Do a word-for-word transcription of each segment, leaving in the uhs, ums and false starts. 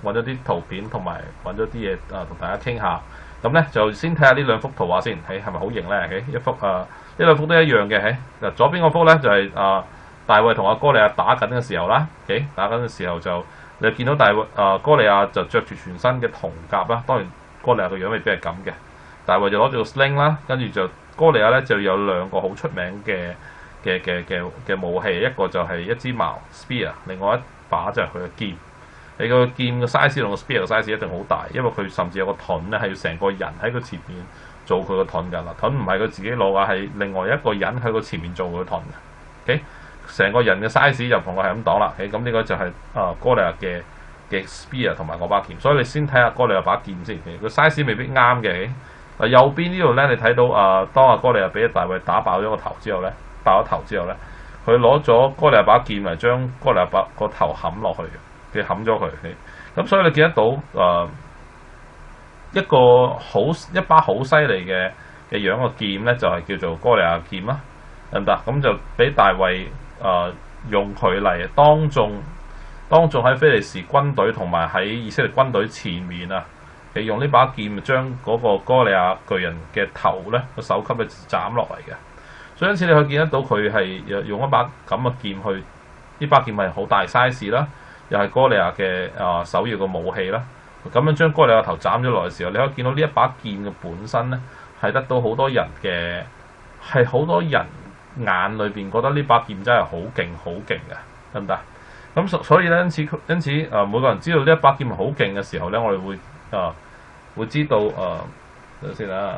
揾咗啲圖片同埋揾咗啲嘢啊，同大家傾下。咁咧就先睇下呢兩幅圖畫先，係係咪好型咧？一幅啊，呢兩幅都一樣嘅。喺嗱左邊嗰幅咧就係、是、啊大衛同阿哥利亞打緊嘅時候啦。OK， 打緊嘅時候就你就見到大衛啊哥利亞就着住全身嘅銅甲啦。當然哥利亞個樣未必係咁嘅，大衛就攞住個 sling 啦，跟住就哥利亞咧就有兩個好出名嘅嘅嘅嘅嘅武器，一個就係一支矛 spear， 另外一把就係佢嘅劍。你個劍嘅 size 同個 spear 嘅 size 一定好大，因為佢甚至有個盾咧，係要成個人喺佢前面做佢個盾㗎啦。盾唔係佢自己攞㗎，係另外一個人喺佢前面做佢盾嘅。OK， 成個人嘅 size 就同我係咁講啦。OK， 咁呢個就係、是、啊哥利亞嘅嘅 spear 同埋嗰把劍。所以你先睇下哥利亞把劍先，個 size 未必啱嘅。嗱右邊呢度咧，你睇到啊，當阿哥利亞俾大衛打爆咗個頭之後咧，爆咗頭之後咧，佢攞咗哥利亞把劍嚟將哥利亞把個頭冚落去嘅。佢冚咗佢，咁所以你見得到誒、呃、一個好一把好犀利嘅嘅樣嘅劍咧，就係、是、叫做哥利亞劍啦，得唔得？咁就俾大衛誒、呃、用佢嚟當眾當眾喺非利士軍隊同埋喺以色列軍隊前面啊，佢用呢把劍將嗰個哥利亞巨人嘅頭咧個首級咧斬落嚟嘅。所以因此你可以見得到佢係用一把咁嘅劍去，呢把劍係好大 size 啦。又係哥利亞嘅啊首要嘅武器啦，咁樣將哥利亞頭斬咗落嘅時候，你可以見到呢一把劍嘅本身咧，係得到好多人嘅，係好多人眼裏邊覺得呢把劍真係好勁好勁嘅，得唔得？咁所所以咧，因此因此啊、呃，每個人知道呢一把劍好勁嘅時候咧，我哋會啊、呃、會知道啊，等陣先啦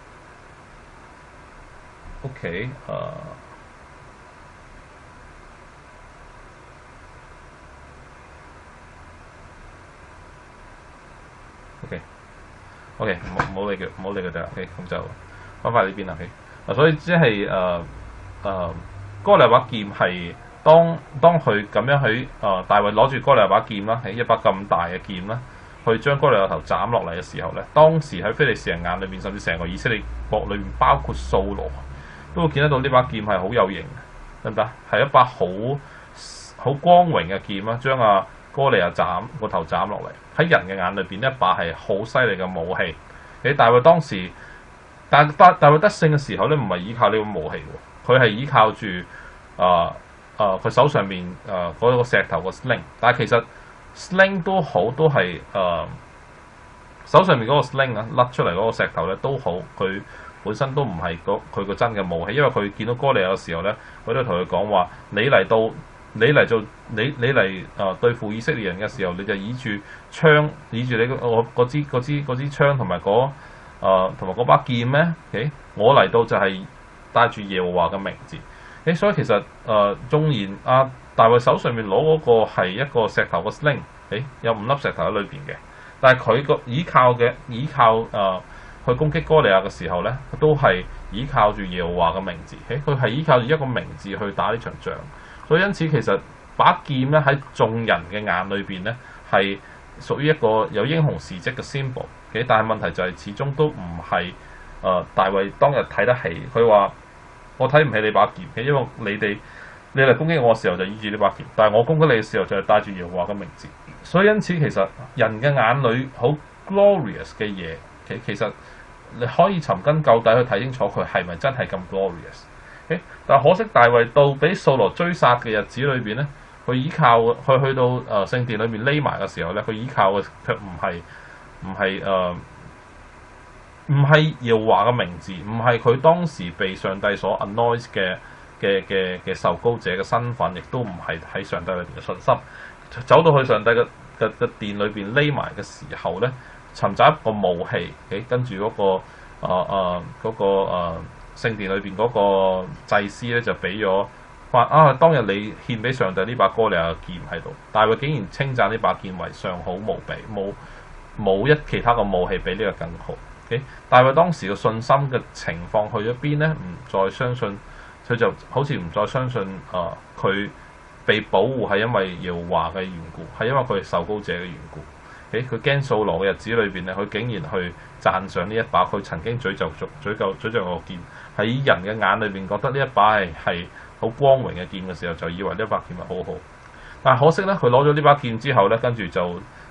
，OK 啊、呃。O.K. 唔好唔好理佢，唔好理佢哋啦。O.K. 咁就翻返呢邊啦。O.K. 嗱，所以即係誒誒，哥利亞把劍係當當佢咁樣去誒、呃，大衛攞住哥利亞把劍啦，係一把咁大嘅劍啦，去將哥利亞頭斬落嚟嘅時候咧，當時喺非利士人眼裏面，甚至成個以色列國裏面，包括掃羅，都會見得到呢把劍係好有型，得唔得？係一把好好光榮嘅劍啦，將阿哥利亞斬個頭斬落嚟。喺人嘅眼裏邊，一把係好犀利嘅武器。你大衛當時，但大大衛得勝嘅時候咧，唔係依靠呢個武器喎，佢係依靠住啊啊佢手上面啊嗰、那個石頭個 sling。但係其實 sling 都好，都係誒、啊、手上面嗰個 sling 啊，甩出嚟嗰個石頭咧都好，佢本身都唔係佢個真嘅武器，因為佢見到哥利亞嘅時候咧，佢都同佢講話：你嚟到。你嚟做你你嚟誒、呃、對付以色列人嘅時候，你就倚住槍，倚住你個我支支支槍同埋嗰誒同埋嗰把劍咩？誒、okay? 我嚟到就係帶住耶和華嘅名字。誒、okay? 所以其實誒縱然阿大衛手上面攞嗰個係一個石頭個 sling，誒、okay? 有五粒石頭喺裏邊嘅，但係佢個倚靠嘅倚靠誒、呃、去攻擊哥利亞嘅時候咧，都係倚靠住耶和華嘅名字。誒佢係依靠住一個名字去打呢場仗。所以因此其實把劍咧喺眾人嘅眼裏邊咧係屬於一個有英雄事蹟嘅 symbol 嘅，但係問題就係始終都唔係誒大衛當日睇得起。佢話我睇唔起你把劍嘅，因為你哋你嚟攻擊我嘅時候就倚住呢把劍，但係我攻擊你嘅時候就係帶住耶和華嘅名字。所以因此其實人嘅眼裏好 glorious 嘅嘢，其其實你可以尋根究底去睇清楚佢係咪真係咁 glorious。Okay? 但係可惜大衛到俾掃羅追殺嘅日子裏邊咧，佢依靠佢去到誒聖、呃、殿裏面匿埋嘅時候咧，佢依靠嘅卻唔係唔係誒唔係耶和華嘅名字，唔係佢當時被上帝所 anoint 嘅嘅嘅嘅受膏者嘅身份，亦都唔係喺上帝裏邊嘅信心。走到去上帝嘅嘅嘅殿裏邊匿埋嘅時候咧，尋找一個武器，誒跟住嗰個誒誒嗰個誒。呃聖殿裏邊嗰個祭司咧就俾咗話啊，當日你獻俾上帝呢把哥利亞嘅劍喺度，大衛竟然稱讚呢把劍為上好無比，冇冇一其他嘅武器比呢個更好。Okay? 大衛當時嘅信心嘅情況去咗邊咧？唔再相信，佢就好似唔再相信啊，佢被保護係因為耶和華嘅緣故，係因為佢係受膏者嘅緣故。誒佢驚掃羅嘅日子裏邊咧，佢竟然去讚賞呢一把佢曾經詛咒、詛咒、詛咒個劍，喺人嘅眼裏邊覺得呢一把係係好光榮嘅劍嘅時候，就以為呢一把劍係好好。但係可惜咧，佢攞咗呢把劍之後咧，跟住就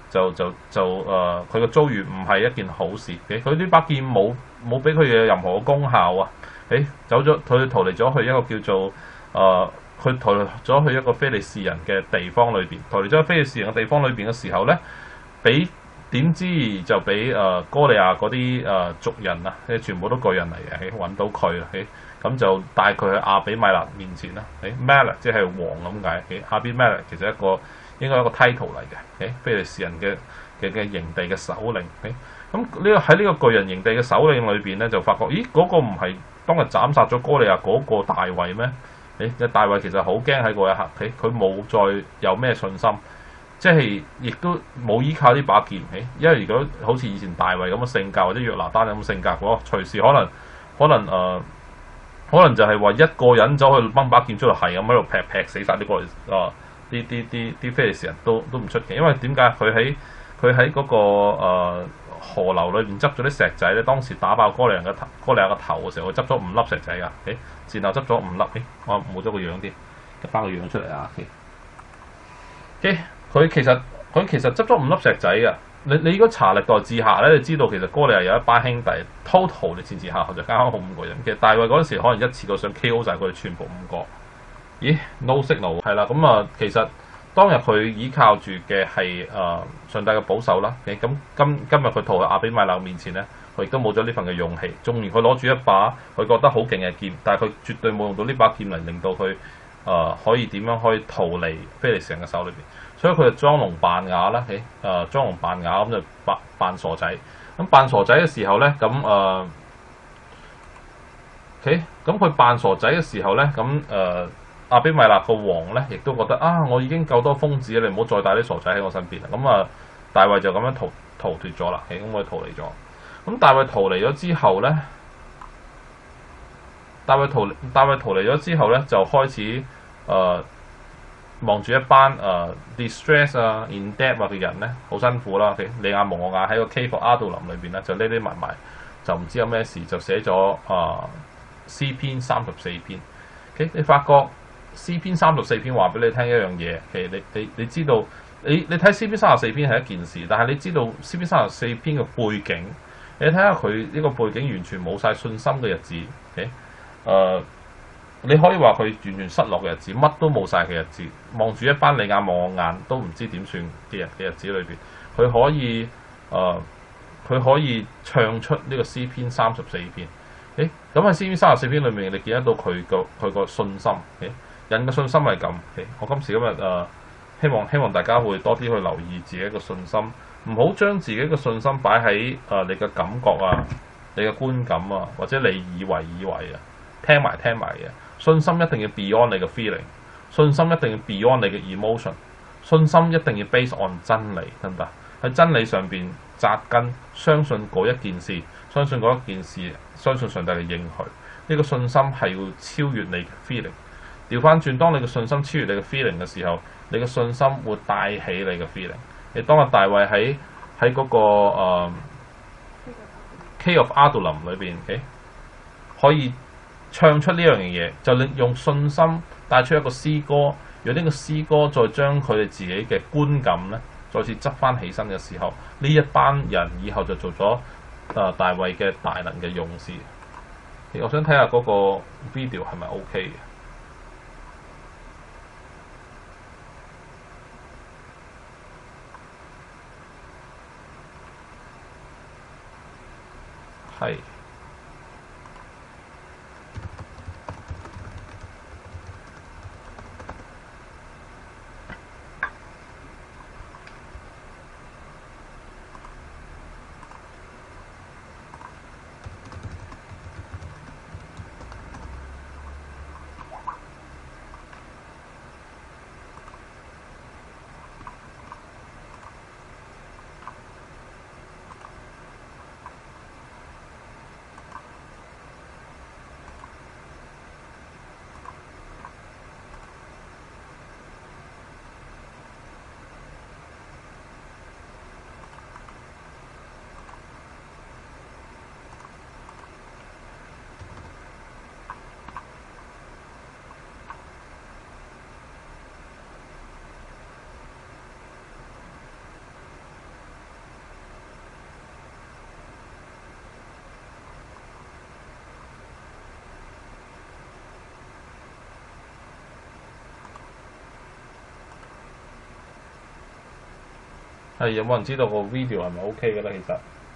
就就就誒佢個遭遇唔係一件好事嘅。佢呢把劍冇冇俾佢嘅任何功效啊！誒走咗，佢逃離咗去一個叫做誒，佢、呃、逃離咗去一個非利士人嘅地方裏邊，逃離咗非利士人嘅地方裏邊嘅時候咧，俾點知就俾誒、呃、哥利亞嗰啲誒族人啊，誒全部都巨人嚟嘅，揾到佢啦，咁就帶佢去亞比米勒面前啦。誒 Malek 即係王咁解，誒亞比米勒其實一個應該係一個 title 嚟嘅，誒非利士人嘅嘅嘅營地嘅首領。誒咁呢個喺呢個巨人營地嘅首領裏邊咧，就發覺咦嗰、那個唔係當日斬殺咗哥利亞嗰個大衛咩？誒嘅大衛其實好驚喺嗰一刻，誒佢冇再有咩信心。即係亦都冇依靠呢把劍，因為如果好似以前大衛咁嘅性格，或者約拿單咁嘅性格嘅話，隨時可能可能誒、呃，可能就係話一個人走去掹把劍出嚟，係咁喺度劈劈死晒啲過嚟啊！啲啲啲啲非利士人都都唔出奇，因為點解佢喺佢喺嗰個、呃、河流裏邊執咗啲石仔咧？當時打爆哥利亞嘅頭，哥利亞嘅頭嘅時候，佢執咗五粒石仔㗎，誒，然後執咗五粒，誒，我冇咗個樣啲，執翻個樣出嚟啊！嘅，佢其實佢其實執咗五粒石仔㗎。你你如果查歷代志下咧，你知道其實哥利亞有一班兄弟 ，total 你前前後後就啱啱好五個人。其實大衛嗰陣時可能一次過想 K O 晒佢哋全部五個。咦 ？No signal 係啦，咁啊，其實當日佢依靠住嘅係誒上帝嘅保守啦。咁今今日佢逃去亞比米勒面前咧，佢亦都冇咗呢份嘅勇氣。縱然佢攞住一把佢覺得好勁嘅劍，但係佢絕對冇用到呢把劍嚟令到佢誒、呃、可以點樣可以逃離非利士人嘅手裏邊。所以佢就裝聾扮啞啦，誒誒裝聾扮啞咁就扮扮傻仔。咁扮傻仔嘅時候咧，咁誒，OK，咁佢扮傻仔嘅時候咧，咁誒。呃亞比米勒個王咧，亦都覺得啊，我已經夠多瘋子，你唔好再帶啲傻仔喺我身邊啦。咁啊，大衛就咁樣逃逃脫咗啦。咁佢逃離咗。咁大衛逃離咗之後咧，大衛逃大衛逃離咗之後咧，就開始誒望住一班誒、呃、distress 啊、in debt 啊嘅人咧，好辛苦啦。你眼望我眼喺個 cave of Adullam 裏邊咧，就匿匿埋埋，就唔知有咩事，就寫咗誒詩篇三十四篇。Okay? 你發覺？詩篇三十四篇話俾你聽一樣嘢，其實你你你知道，你你睇詩篇三十四篇係一件事，但係你知道詩篇三十四篇嘅背景，你睇下佢呢個背景完全冇晒信心嘅日子，誒、okay? 呃，你可以話佢完全失落嘅日子，乜都冇晒嘅日子，望住一班你眼望我眼都唔知點算嘅人嘅日子裏邊，佢可以誒，佢、呃、可以唱出呢個詩篇三十四篇，誒，咁喺詩篇三十四篇裏面，你見得到佢個佢個信心，誒、okay?。人嘅信心係咁，okay? 我今時今日誒、呃，希望希望大家會多啲去留意自己嘅信心，唔好將自己嘅信心擺喺誒你嘅感覺啊、你嘅觀感啊，或者你以為以為啊，聽埋聽埋嘅。信心一定要 beyond 你嘅 feeling， 信心一定要 beyond 你嘅 emotion， 信心一定要 base on 真理，得唔得？喺真理上邊紮根，相信嗰一件事，相信嗰一件事，相信上帝嘅應許。呢、這個信心係要超越你嘅 feeling。調翻轉，當你嘅信心超越你嘅 feeling 嘅時候，你嘅信心會帶起你嘅 feeling。你當日大衛喺喺嗰個、呃、Cave of Adullam 裏邊，okay? 可以唱出呢樣嘢，就用信心帶出一個詩歌，用呢個詩歌再將佢哋自己嘅觀感咧，再次執翻起身嘅時候，呢一班人以後就做咗誒、呃、大衛嘅大能嘅勇士。我想睇下嗰個 video 係咪 OK 嘅？係。 係有冇人知道個 video 係咪 OK 嘅咧？其實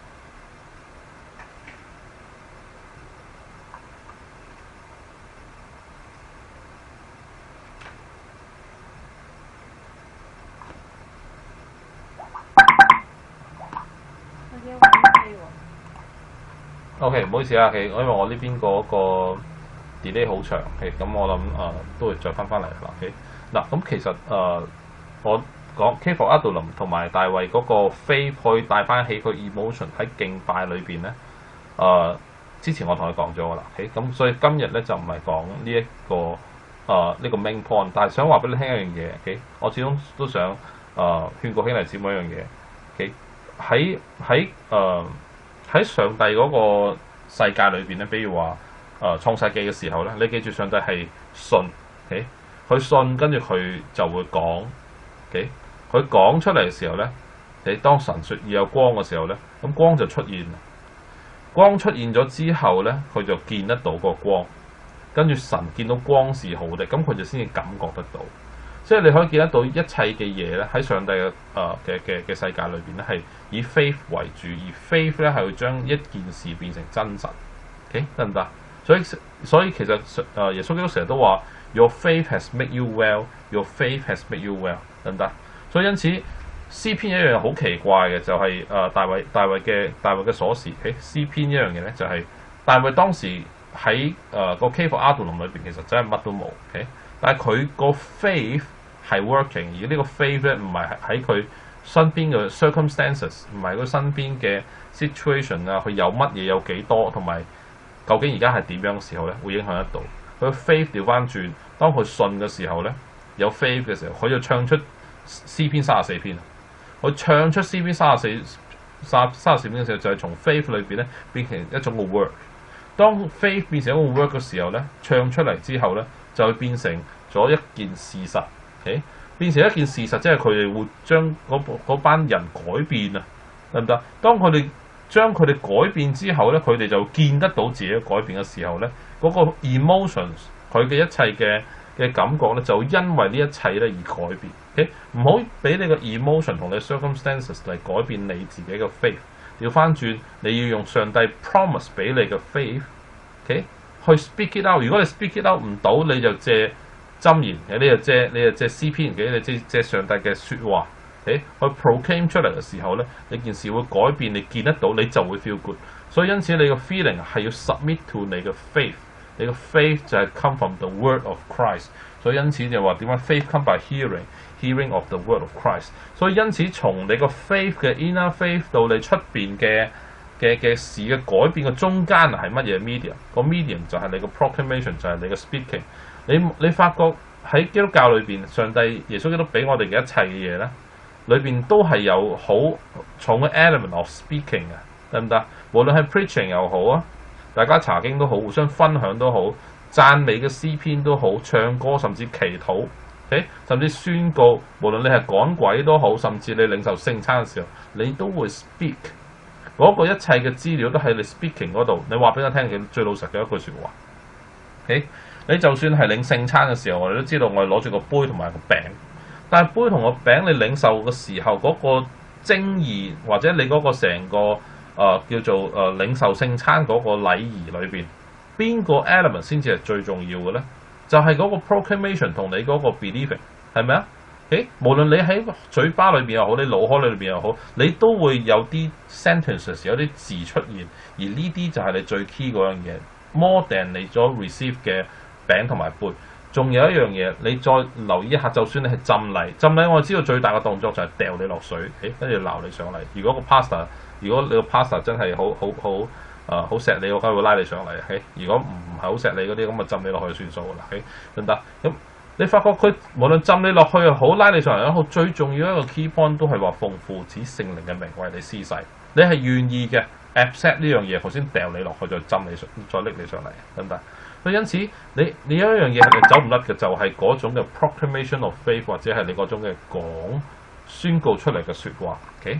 ，OK， 唔好意思啊，其實因為我呢邊嗰個 delay 好長，咁我諗誒、呃、都會再翻翻嚟啦。OK，嗱咁其實誒、呃、我講 Cave of Adullam 同埋大衛嗰個 faith 可以帶翻起佢 emotion 喺敬拜裏邊咧。誒、呃、之前我同佢講咗噶啦。OK，咁所以今日咧就唔係講呢一個誒呢、呃這個 main point，但係想話俾你聽一樣嘢。OK，我始終都想誒、呃、勸過兄弟姊妹一樣嘢。OK，喺喺誒喺上帝嗰個世界裏邊咧，比如話誒創世記嘅時候咧，你記住上帝係信。OK，佢信跟住佢就會講。OK，佢講出嚟嘅時候咧，你當神說要有光嘅時候咧，咁光就出現。光出現咗之後咧，佢就見得到個光，跟住神見到光是好的，咁佢就先至感覺得到。即係你可以見得到一切嘅嘢咧，喺上帝嘅誒嘅嘅嘅世界裏邊咧，係以 faith 為主，而 faith 咧係會將一件事變成真實。OK， 得唔得？所以所以其實誒耶穌基督成日都話 Your faith has made you well，Your faith has made you well， 得唔得？所以因此詩篇一樣好奇怪嘅就係、是、誒、呃、大衛大衛嘅大衛嘅鎖匙。誒詩篇一樣嘢咧就係、是、大衛當時喺誒、呃、個 Cave of Adullam 裏邊其實真係乜都冇。OK， 但係佢個 faith 係 working， 而呢個 faith 咧唔係喺佢身邊嘅 circumstances， 唔係佢身邊嘅 situation 啊，佢有乜嘢有幾多，同埋究竟而家係點樣嘅時候咧，會影響得到佢 faith 調翻轉。當佢信嘅時候咧，有 faith 嘅時候，佢就唱出詩篇三十四篇。佢唱出詩篇三十四三三十四篇嘅時候，就係、是、從 faith 裏邊咧變成一種個 work。當 faith 變成一個 work 嘅時候咧，唱出嚟之後咧，就會變成咗一件事實。Okay? 變成一件事實，即係佢哋會將嗰班人改變啊，得唔得？當佢哋將佢哋改變之後咧，佢哋就見得到自己改變嘅時候咧，嗰、那個 emotions 佢嘅一切嘅嘅感覺咧，就因為呢一切咧而改變。Okay? 唔好俾你個 emotion 同你 circumstances 嚟改變你自己嘅 faith。調翻轉，你要用上帝 promise 俾你嘅 faith，okay? 去 speak it out。如果你 speak it out 唔到，你就借箴言，你就借你就借詩篇嘅，你借借上帝嘅説話，誒去 proclaim 出嚟嘅時候咧，你件事會改變，你見得到，你就會 feel good。所以因此你個 feeling 係要 submit to 你嘅 faith， 你個 faith 就係 come from the word of Christ。所以因此就話點解 faith come by hearing，hearing of the word of Christ。所以因此從你個 faith 嘅 inner faith 到你出邊嘅嘅嘅事嘅改變嘅中間係乜嘢 medium？個 medium 就係你個 proclamation， 就係你嘅 speaking。你你發覺喺基督教裏邊，上帝耶穌基督俾我哋嘅一切嘅嘢咧，裏邊都係有好重嘅 element of speaking 嘅，得唔得？無論係 preaching 又好啊，大家查經都好，互相分享都好，讚美嘅詩篇都好，唱歌甚至祈禱，okay? 甚至宣告，無論你係趕鬼都好，甚至你領受聖餐嘅時候，你都會 speak。嗰個一切嘅資料都喺你 speaking 嗰度。你話俾我聽嘅最老實嘅一句説話。Okay? 你就算係領聖餐嘅時候，我哋都知道我哋攞住個杯同埋個餅，但係杯同個餅你領受嘅時候嗰、那個精義，或者你嗰個成個誒、呃、叫做誒、呃、領受聖餐嗰個禮儀裏邊，邊個 element 先至係最重要嘅咧？就係、是、嗰個 proclamation 同你嗰個 believing 係咪啊？誒，無論你喺嘴巴裏邊又好，你腦海裏邊又好，你都會有啲 sentences 有啲字出現，而呢啲就係你最 key 嗰樣嘢。More than 你所 receive 嘅餅同埋杯，仲有一樣嘢，你再留意一下。就算你係浸禮，浸禮我知道最大嘅動作就係掉你落水，誒跟住撈你上嚟。如果個 pastor， 如果你個 pastor 真係好好好誒好錫你，我梗係會拉你上嚟。誒，如果唔係好錫你嗰啲，咁啊浸你落去算數啦。誒，得唔得？咁你發覺佢無論浸你落去又好，拉你上嚟又好，最重要一個 key point 都係話奉父子聖靈嘅名為你施洗，你係願意嘅。accept 呢樣嘢，頭先掉你落去，再浸你上，再拎你上嚟，得唔得？所以因此，你你有一樣嘢係你走唔甩嘅，就係、是、嗰種嘅 proclamation of faith， 或者係你嗰種嘅講宣告出嚟嘅説話。OK，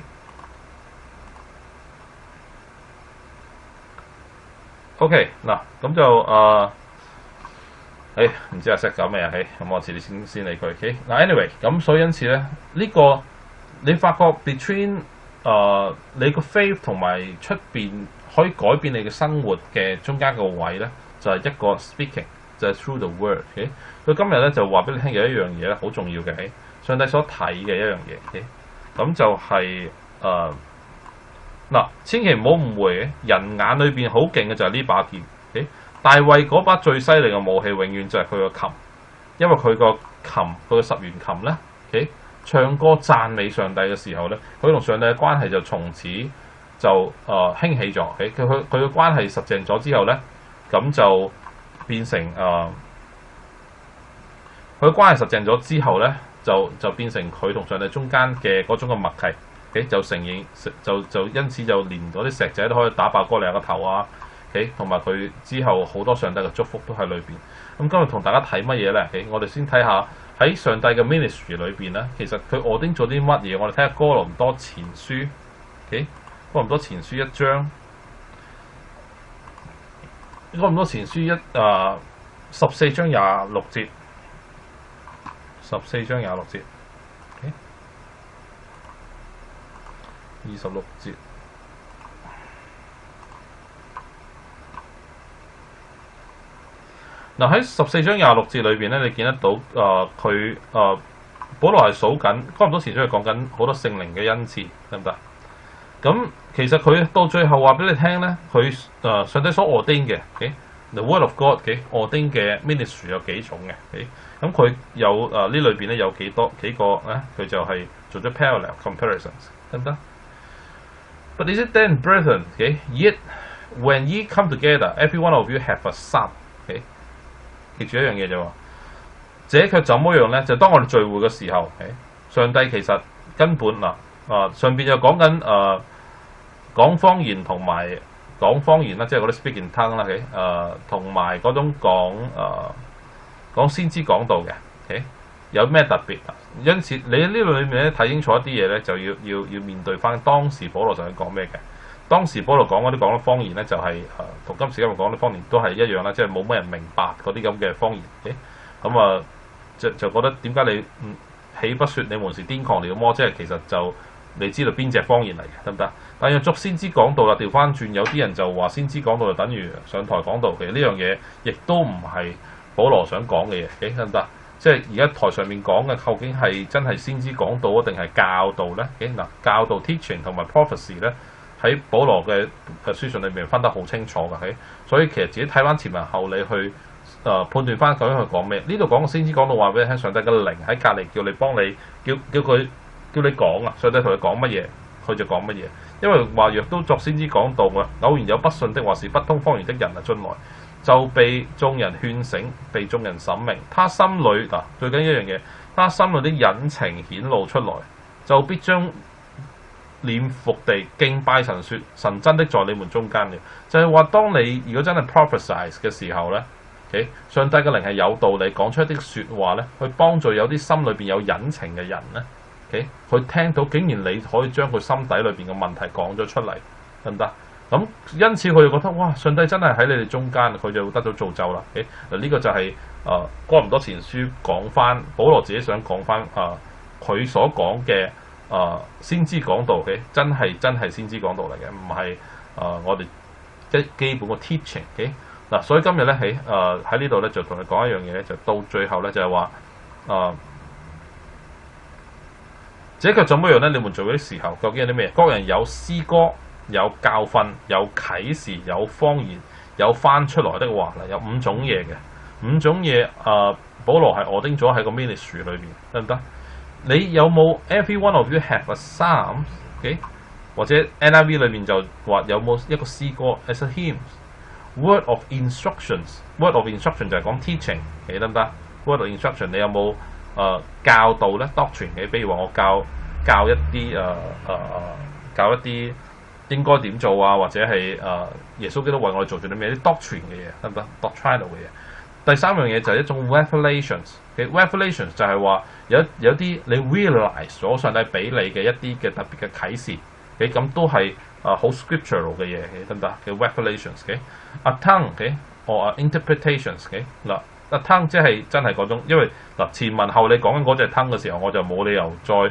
OK 嗱，咁就誒，誒、呃、唔知阿 Sir 搞咩啊？誒，咁我遲啲先先理佢。OK， 嗱 anyway，咁所以因此咧，呢、這個你發覺 between 誒、呃、你個 faith 同埋出邊可以改變你嘅生活嘅中間個位咧，就係、是、一個 speaking，就係 through the word。佢、okay? 今日咧就話俾你聽有一樣嘢咧好重要嘅，喺上帝所睇嘅一樣嘢。咁、okay? 就係誒嗱，千祈唔好誤會嘅，人眼裏邊好勁嘅就係呢把劍。Okay? 大衛嗰把最犀利嘅武器，永遠就係佢個琴，因為佢個琴，佢個十弦琴咧。Okay? 唱歌讚美上帝嘅時候咧，佢同上帝嘅關係就從此就誒、呃、興起咗。佢佢佢嘅關係實淨咗之後咧，咁就變成誒佢嘅關係實淨咗之後咧，就就變成佢同上帝中間嘅嗰種嘅默契。Okay? 就承認就就因此就連嗰啲石仔都可以打爆哥利亞個頭啊！同埋佢之後好多上帝嘅祝福都喺裏邊。咁今日同大家睇乜嘢咧？ Okay? 我哋先睇下。喺上帝嘅 ministry 裏邊咧，其實佢ording定做啲乜嘢？我哋睇下哥林多前書，OK？ 哥林多前書一章，哥林多前書一啊十四章廿六節，十四章廿六節，OK？ 二十六節。嗱喺十四章廿六節裏邊咧，你見得到誒佢誒保羅係數緊，哥林多前書係講緊好多聖靈嘅恩賜，得唔得？咁其實佢到最後話俾你聽咧，佢誒、呃、上帝所 ordain 嘅 ，the word of God 嘅 ordain 嘅 ministry 有幾種嘅，咁佢有誒、呃、呢裏邊咧有幾多幾個咧？佢就係做咗 parallel comparisons， 得唔得 ？But is it then, brethren, okay? Yet when ye come together, every one of you have a psalm，okay? 記住一樣嘢就話，這卻怎麼樣咧？就當我哋聚會嘅時候，上帝其實根本嗱啊上邊就講緊誒講方言同埋講方言啦，即係嗰啲 speak in tongue 啦，誒同埋嗰種講誒、呃、講先知講道嘅，okay? 有咩特別？因此你喺呢度裏面咧睇清楚一啲嘢咧，就要要要面對翻當時保羅就係講咩嘅。當時保羅講嗰啲講嘅方言咧，就係誒同今時今日講啲方言都係一樣啦，即係冇乜人明白嗰啲咁嘅方言。咁啊，就就覺得點解你嗯豈不說你們是癲狂了麼？即係其實就你知道邊隻方言嚟嘅，得唔得？但係作先知講道啦，調翻轉有啲人就話先知講道就等於上台講道，其實呢樣嘢亦都唔係保羅想講嘅嘢，得唔得？即係而家台上面講嘅究竟係真係先知講道啊，定係教導咧？嗱，教導 teaching 同埋 prophecy 咧。喺保羅嘅嘅書信裏面分得好清楚嘅，所以其實自己睇翻前文後理去誒、呃、判斷翻究竟佢講咩？呢度講嘅先知講到話俾你聽，上帝嘅靈喺隔離叫你幫你叫叫佢叫你講啊！上帝同佢講乜嘢，佢就講乜嘢。因為話若都作先知講道啊，偶然有不信的或是不通方言的人啊進來，就被眾人勸醒，被眾人審明。他心裏嗱、啊、最緊要一樣嘢，他心裏的隱情顯露出來，就必將臉伏地敬拜神，說神真的在你們中間嘅，就係話當你如果真係 prophesize 嘅時候咧，okay? 上帝嘅靈係有道理講出一啲説話咧，去幫助有啲心裏邊有隱情嘅人咧，佢、okay? 聽到竟然你可以將佢心底裏邊嘅問題講咗出嚟，得唔得？咁因此佢就覺得哇，上帝真係喺你哋中間，佢就得到造就啦。嗱、okay? 呢個就係、是、誒、呃、哥林多前書講翻，保羅自己想講翻誒佢所講嘅。誒、呃、先知講道嘅，真係真係先知講道嚟嘅，唔係誒我哋基基本個 teaching 嘅。嗱，所以今日咧喺誒喺呢度咧就同你講一樣嘢咧，就到最後咧就係話誒，這卻怎麼樣咧？你們做嗰啲時候，究竟有啲咩？各人有詩歌、有教訓、有啟示、有方言、有翻出來的話啦，有五種嘢嘅，五種嘢誒、呃，保羅係 ording 咗喺個 ministry 裏邊，得唔得？你有冇 every one of you have a psalm？Okay? 或者 N I V 裏面就話有冇一個詩歌 as a hymn？Word of instructions，word of instruction 就係講 teaching， 你得唔得 ？Word of instruction 你有冇誒、呃、教導咧 doctrine 嘅？比如話我教教一啲誒誒誒教一啲應該點做啊，或者係誒、呃、耶穌基督為我哋做咗啲咩啲 doctrine 嘅嘢，得唔得 ？doctrinal 嘅嘢。第三樣嘢就係一種 revelations，revelations、okay? 就係話有有啲你 realize 咗上帝俾你嘅一啲嘅特別嘅啟示，嘅、okay? 咁都係啊好 scriptural 嘅嘢，得唔得嘅 revelations？a tongue，or interpretations，嗱 a tongue 即係真係嗰種，因為嗱前文後你講緊嗰隻 tongue 嘅時候，我就冇理由再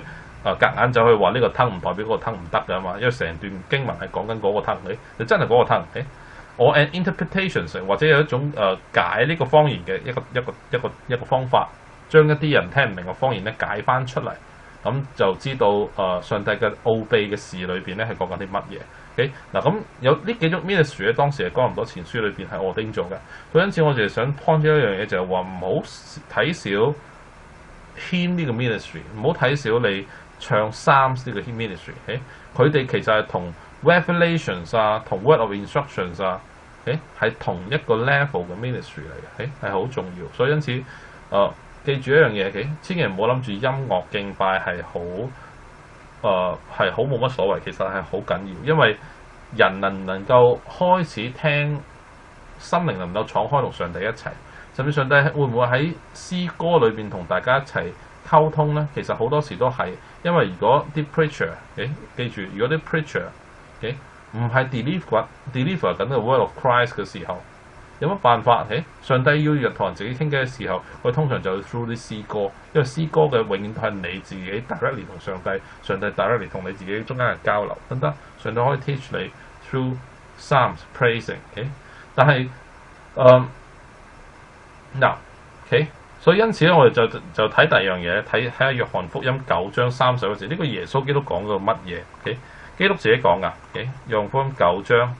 啊夾硬就去話呢個 tongue 唔代表嗰個 tongue 唔得㗎嘛，因為成段經文係講緊嗰個 tongue，誒你真係嗰個 tongue，誒我 an interpretation 或者有一種誒、呃、解呢個方言嘅一個一個一個一個方法，將一啲人聽唔明嘅方言咧解翻出嚟，咁就知道誒、呃、上帝嘅奧秘嘅事裏邊咧係講緊啲乜嘢。OK 嗱，咁有呢幾種 ministry 咧，當時係哥林多前書裏邊係我定做嘅。所以因此我就係想 point 咗一樣嘢，就係話唔好睇少牽呢個 ministry， 唔好睇少你唱 Psalms 呢個 ministry。誒，佢哋其實係同 Revelations 啊，同 Word of Instructions 啊，誒係同一個 level 嘅 ministry 嚟嘅，誒係好重要。所以因此，誒、呃、記住一樣嘢，誒千祈唔好諗住音樂敬拜係好。誒係好冇乜所謂，其實係好緊要，因為人能唔能夠開始聽，心靈能夠敞開同上帝一齊，甚至上帝會唔會喺詩歌裏邊同大家一齊溝通呢？其實好多時都係，因為如果啲 preacher，誒記住，如果啲 preacher，誒唔係 deliver deliver 緊個 word of Christ 嘅時候，有乜辦法？誒上帝要同人自己傾偈嘅時候，佢通常就會 through 啲詩歌，因為詩歌嘅永遠係你自己 directly 同上帝，上帝 directly 同你自己中間嘅交流，得唔得？上帝可以 teach 你 through psalms praising，誒，但係誒嗱，OK，所以因此咧，我哋就就睇第二樣嘢，睇睇下約翰福音九章三十個字，呢個耶穌基督講嘅乜嘢？OK，基督自己講噶，OK，約翰福音九章。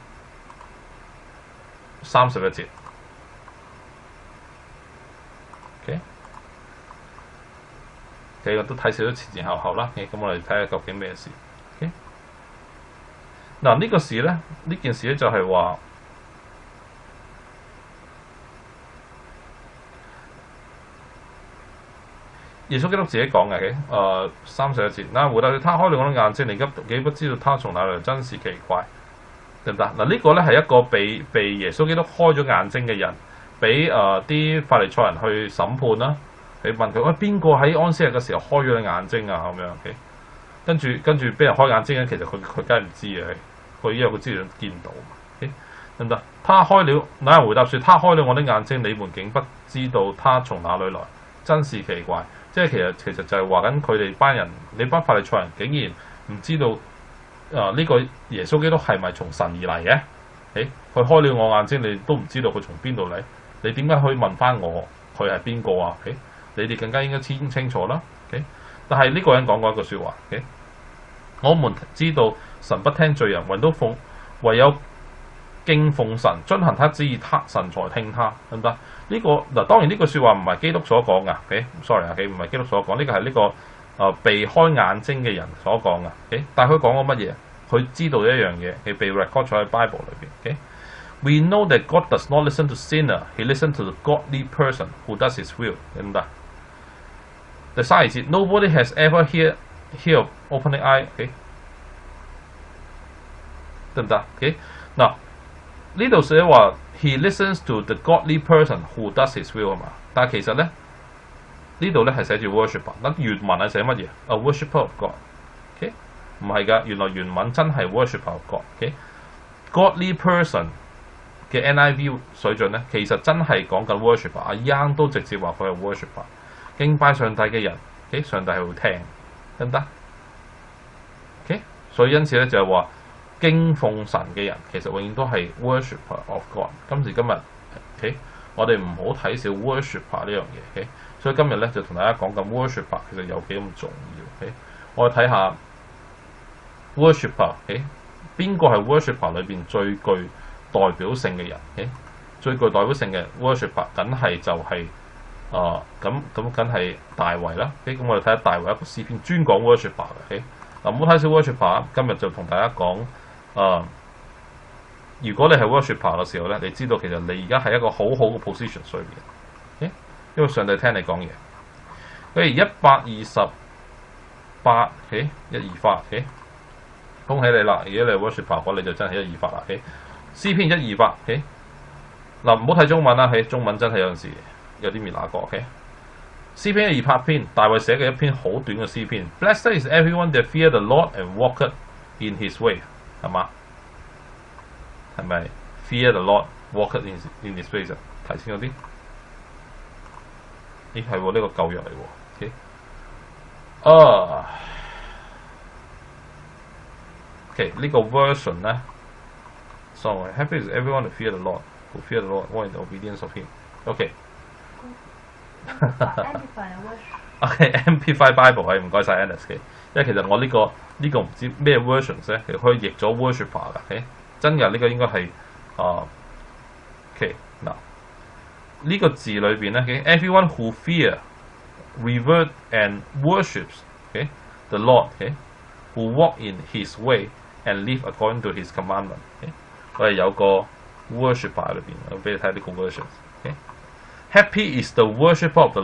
三十一節 ，OK， 幾個都睇少咗前前後後啦。咁、okay? 我哋睇下究竟咩事。OK，嗱呢個事咧，呢件事咧就係話，耶穌基督自己講嘅。誒，三十一節，那回答佢，他開了我的眼睛，你急幾不知道他從哪裏來，真是奇怪。得唔得？嗱，呢個咧係一個被被耶穌基督開咗眼睛嘅人，俾誒啲法利賽人去審判啦。你問佢：喂，邊個喺安息日嘅時候開咗你眼睛啊？咁樣，okay? 跟住跟住俾人開眼睛咧，其實佢佢梗係唔知嘅，佢因為佢知道見到。得唔得？他開了，那人回答說：他開了我的眼睛，你們竟不知道他從哪裏來，真是奇怪。即係其實其實就係話緊佢哋班人，你班法利賽人竟然唔知道。啊！呢、這個耶穌基督係咪從神而嚟嘅？誒，佢開了我眼睛，你都唔知道佢從邊度嚟，你點解可以問翻我佢係邊個啊？誒，你哋更加應該清清楚啦。誒，但係呢個人講過一句説話。誒，我們知道神不聽罪人，唯都奉唯有敬奉神，遵行他旨意，他神才聽他，得唔得？呢、這個嗱，當然呢句説話唔係基督所講噶。誒，sorry 啊，唔係基督所講，呢、這個係呢、這個。啊、呃！被開眼睛嘅人所講嘅，okay? 但係佢講過乜嘢？佢知道一樣嘢，佢被 record 咗喺 Bible 裏邊。Okay? We know that God does not listen to sinner; He listens to the godly person who does His will。得唔得？第三節 ，Nobody has ever hear hear opening eye。Okay? 得唔得 ？OK， 嗱呢度寫話 He listens to the godly person who does His will 啊嘛，但係其實咧。呢度咧係寫住 worshipper，嗱原文係寫乜嘢？A worshipper of God，OK？ 唔係㗎，原來原文真係 worshipper of God，OK？Godly person 嘅 N I V 水準咧，其實真係講緊 worshipper。阿 Young 都直接話佢係 worshipper，敬拜上帝嘅人，OK？ 上帝係會聽，得唔得 ？OK？所以因此咧就係話敬奉神嘅人，其實永遠都係 worshipper of God。今時今日 ，OK？ 我哋唔好睇小 worshipper 呢樣嘢 ，OK？所以今日咧就同大家講緊 worshipper 其實有幾咁重要。Okay? 我哋睇下 worshipper， 邊個係 worshipper 裏邊最具代表性嘅人？ Okay? 最具代表性嘅 worshipper， 梗係就係啊咁咁梗係大衛啦。咁、okay? 我哋睇下大衛一個詩篇專講 worshipper 嘅。嗱唔好睇小 worshipper， 今日就同大家講啊、呃，如果你係 worshipper 嘅時候咧，你知道其實你而家係一個好好嘅 position 上面。因為上帝聽你講嘢，譬如一百二十八，誒一二發，誒恭喜你啦！如果你係 worshipper 嘅，你就真係一二發啦，誒詩篇一二發，誒嗱唔好睇中文啦，誒中文真係有陣時有啲面那個，誒詩篇一二百篇，大衛寫嘅一篇好短嘅詩篇 ，Blessed is everyone that fear the Lord and walketh in His way， 係嘛？係咪 fear the Lord walketh in in His way 啊？提清嗰啲。咦係喎，呢、這個舊約嚟喎。OK， 啊 OK 呢個 version 咧 ，sorry happy is everyone to fear the Lord who fear the Lord walk in the obedience of Him。OK。OK Amplify Bible 係唔該晒 Annis 嘅，因為其實我呢、這個呢、這個唔知咩 versions 咧，其實可以譯咗 worshipper 㗎。OK 真㗎，呢、這個應該係啊 OK 嗱呢個字裏邊咧 ，OK，everyone who fear, revere and worships, OK, the Lord, OK, who walk in His way and live according to His commandment。OK， 我哋有個 worshipper 裏邊，我俾你睇呢個 versions。OK，happy is the worshipper of the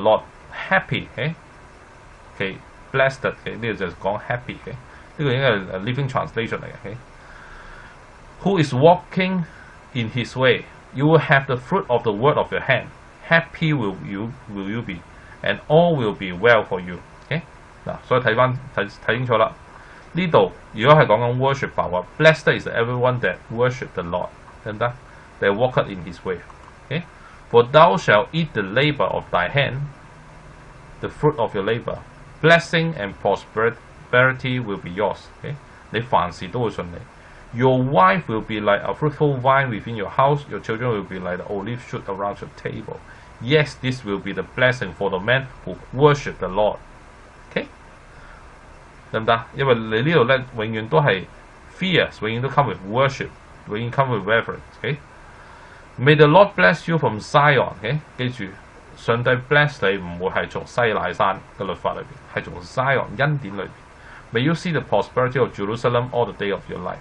Lord。Happy，OK，OK，blessed，OK，呢個就講 happy，OK，呢個應該係 living translation 嚟嘅。OK，who is walking in His way。You will have the fruit of the word of your hand. Happy will you will you be, and all will be well for you. OK 嗱，所以睇翻睇睇清楚啦。呢度如果係講緊 worship 話 ，Blessed is everyone that worship the Lord， 得唔得？ They walk in His way. OK， For thou shalt eat the labour of thy hand, the fruit of your labour. Blessing and prosperity will be yours. OK， 你凡事都會順利。Your wife will be like a fruitful vine within your house. Your children will be like the olive shoot around your table. Yes, this will be the blessing for the man who worship the Lord. OK， 得唔得？因為你呢度咧，永遠都係 fear， 永遠都 come with worship， 永遠 come with reverence。OK，May the Lord bless you from Zion。OK， 記住，上帝 bless 你唔會係從西乃山嘅律法裏邊，係從 Zion 恩典裏邊。May you see the prosperity of Jerusalem all the day of your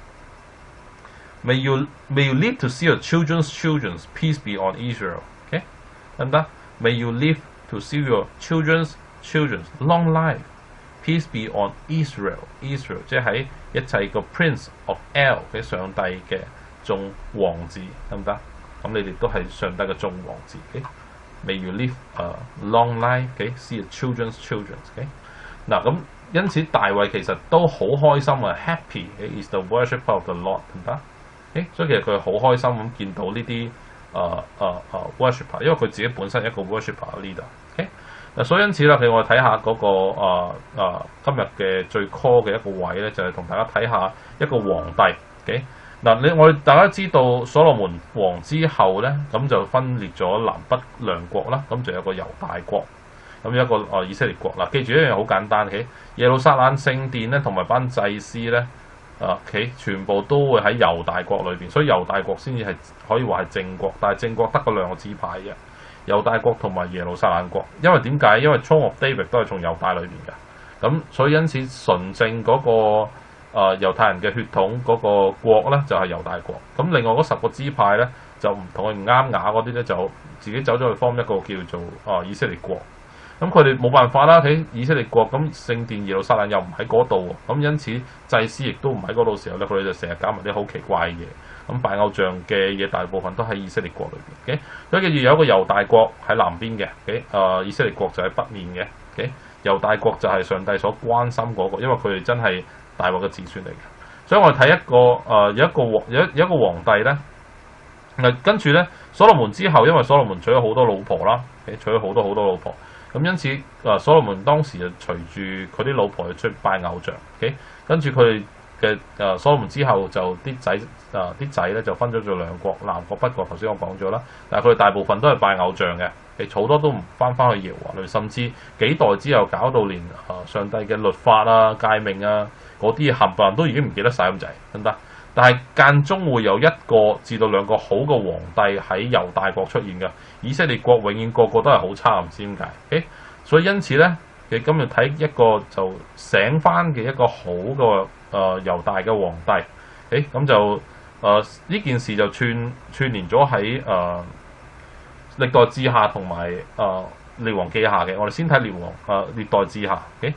life。May you may you live to see your children's children's peace be on Israel. OK， 得唔得 ？May you live to see your children's children's long life, peace be on Israel. Israel 即係喺一切個 Prince of L 嘅上帝嘅眾王子，得唔得？咁你哋都係上帝嘅眾王子。OK，May you live a long life. OK，see your children's children's. OK， 嗱咁因此大衛其實都好開心啊 ，Happy is the worshipper of the Lord， 得唔得？誒，所以其實佢好開心咁見到呢啲誒誒誒 worshipper， 因為佢自己本身一個 worshipper leader。OK， 嗱，所以因此啦，佢我哋睇下嗰個誒、呃呃、今日嘅最 core 嘅一個位咧，就係、是、同大家睇下一個皇帝。OK， 嗱，你我哋大家知道所羅門王之後咧，咁就分裂咗南北兩國啦，咁就有個猶大國，咁有一個誒、呃、以色列國。嗱，記住一樣好簡單嘅，耶路撒冷聖殿咧，同埋班祭司咧。啊 ，OK， 全部都會喺猶大國裏邊，所以猶大國先至係可以話係正國，但係正國得嗰兩個支派嘅，猶大國同埋耶路撒冷國。因為點解？因為 Throne of David 都係從猶大裏邊嘅，咁所以因此純正嗰、那個啊、呃、猶太人嘅血統嗰個國咧就係、是、猶大國。咁另外嗰十個支派咧就唔同佢唔啱牙嗰啲咧就自己走咗去 form 一個叫做啊、呃、以色列國。咁佢哋冇辦法啦，喺以色列國，咁聖殿耶路撒冷又唔喺嗰度，咁因此祭司亦都唔喺嗰度時候咧，佢哋就成日搞埋啲好奇怪嘅嘢。咁拜偶像嘅嘢大部分都喺以色列國裏邊。OK， 所以記住有一個猶大國喺南邊嘅，OK， 啊、呃、以色列國就喺北面嘅。OK， 猶大國就係上帝所關心嗰、那個，因為佢哋真係大衛嘅子孫嚟嘅。所以我哋睇一個誒、呃、有一個皇有有一個皇帝咧，誒跟住咧所羅門之後，因為所羅門娶咗好多老婆啦，娶咗好多好多老婆。咁因此，啊，所羅門當時就隨住佢啲老婆去出拜偶像 ，OK， 跟住佢哋嘅啊所羅門之後就啲仔啊啲仔咧就分咗做兩國，南國北國。頭先我講咗啦，但係佢哋大部分都係拜偶像嘅，其好多都唔翻返去耶和華裏，甚至幾代之後搞到連啊上帝嘅律法啊、誡命啊嗰啲冚唪唥都已經唔記得晒咁滯，得唔得？但係間中會有一個至到兩個好嘅皇帝喺猶大國出現嘅，以色列國永遠個個都係好差，唔知點解。Okay? 所以因此咧，你今日睇一個就醒翻嘅一個好嘅誒猶大嘅皇帝，誒、okay? 咁就誒呢、呃、件事就串串連咗喺誒歷代志下同埋誒列王記下嘅。我哋先睇列王誒、呃、歷代志下。Okay?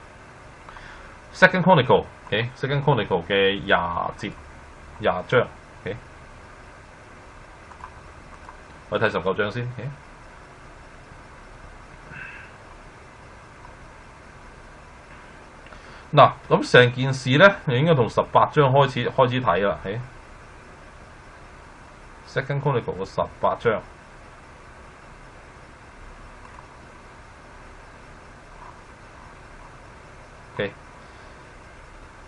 Second Chronicle，OK，Second Chronicle 嘅廿節。廿章 ，OK， 我睇十九章先。OK， 嗱，咁成件事咧，你應該從十八章開始開始睇啦。喺 Second Chronicle 嘅十八章 ，OK。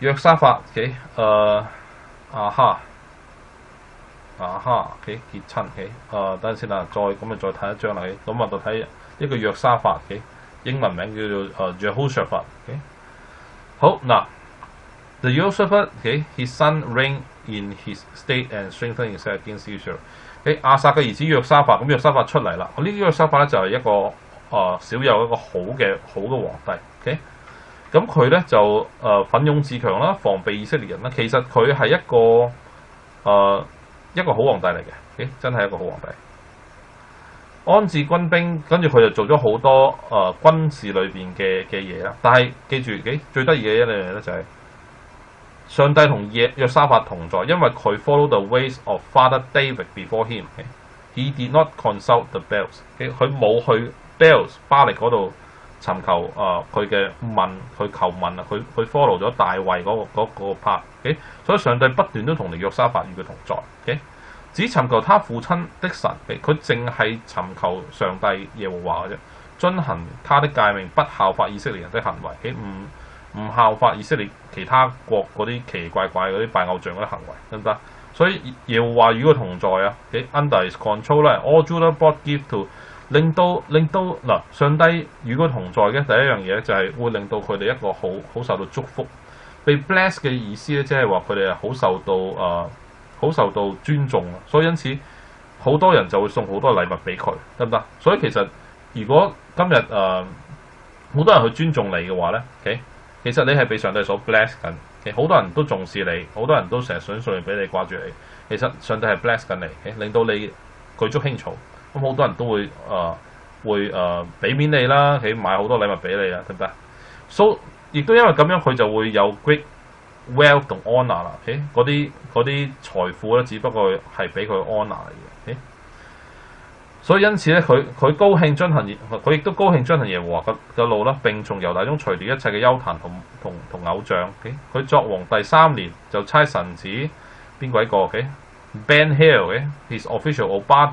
約沙法 ，OK， 誒、呃、啊哈啊哈 ，OK 結親 ，OK， 誒、呃、等陣先啦，再咁啊再睇一張啦，咁啊就睇一個約沙法 ，OK， 英文名叫做誒 Jehoshaphat，OK， 好嗱 ，The Jehoshaphat，OK，his son reigned in his state and strengthened himself against Israel。誒亞撒嘅兒子約沙法，咁約沙法出嚟啦，呢啲約沙法咧就係一個誒、呃、少有一個好嘅好嘅皇帝 ，OK， 咁佢咧就誒、呃、奮勇自強啦，防備以色列人啦。其實佢係一個誒、呃、一個好皇帝嚟嘅，OK， 真係一個好皇帝。安置軍兵，跟住佢就做咗好多誒、呃、軍事裏邊嘅嘅嘢啦。但係記住，誒最得意嘅一樣嘢咧就係、是。上帝同約約沙法同在，因為佢 follow the ways of Father David before him。He did not consult the Baals。佢冇去 Baals 巴力嗰度尋求誒佢嘅問，去求問啊。佢佢 follow 咗大衛嗰、那個嗰、那個 part。所以上帝不斷都同你約沙法與佢同在。只尋求他父親的神，佢淨係尋求上帝耶和華嘅啫，遵行他的誡命，不效法以色列人的行為。唔唔效法以色列其他國嗰啲奇奇怪怪嗰啲拜偶像嗰啲行為，得唔得？所以耶和華與佢同在啊 ，under his control 咧 ，all Judah brought gift to， 令到令到嗱，上帝與佢同在嘅第一樣嘢就係會令到佢哋一個好好受到祝福，被 bless 嘅意思咧，即係話佢哋係好受到誒好、呃、受到尊重啊，所以因此好多人就會送好多禮物俾佢，得唔得？所以其實如果今日誒好多人去尊重你嘅話咧 ，OK。其實你係被上帝所 bless 緊，其實好多人都重視你，好多人都成日想送嘢俾你，掛住你。其實上帝係 bless 緊你，令到你舉足輕重。咁好多人都會誒、呃、會誒俾、呃、面你啦，起買好多禮物俾你啦，得唔得 ？So 亦都因為咁樣，佢就會有 great wealth 同 honour 啦。嗰啲嗰啲財富咧，只不過係俾佢 honour 嚟嘅。所以因此咧，佢佢高興遵行，佢亦都高興遵行耶和華嘅嘅路啦。並從猶大中除掉一切嘅邱壇同同同偶像。佢、okay? 作王第三年就差臣子邊鬼個嘅 Ben Hill、okay? his official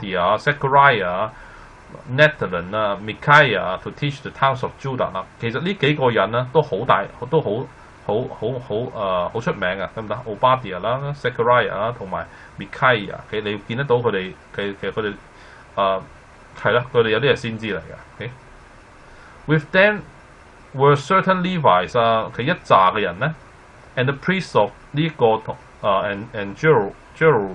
Obadiah、Zechariah、Nethanan 啊、Micaiah to teach the towns of Judah 啦。其實呢幾個人咧都好大，都好好好好誒好出名嘅，得唔得 ？Obadiah 啦、Zechariah 啦同埋 Micaiah， 你你見得到佢哋嘅其實佢哋。誒係啦，佢哋有啲係先知嚟嘅。Okay? With them were certain Levites 啊，佢一紮嘅人咧 ，and the priests of 呢個同誒 and and Jero Jero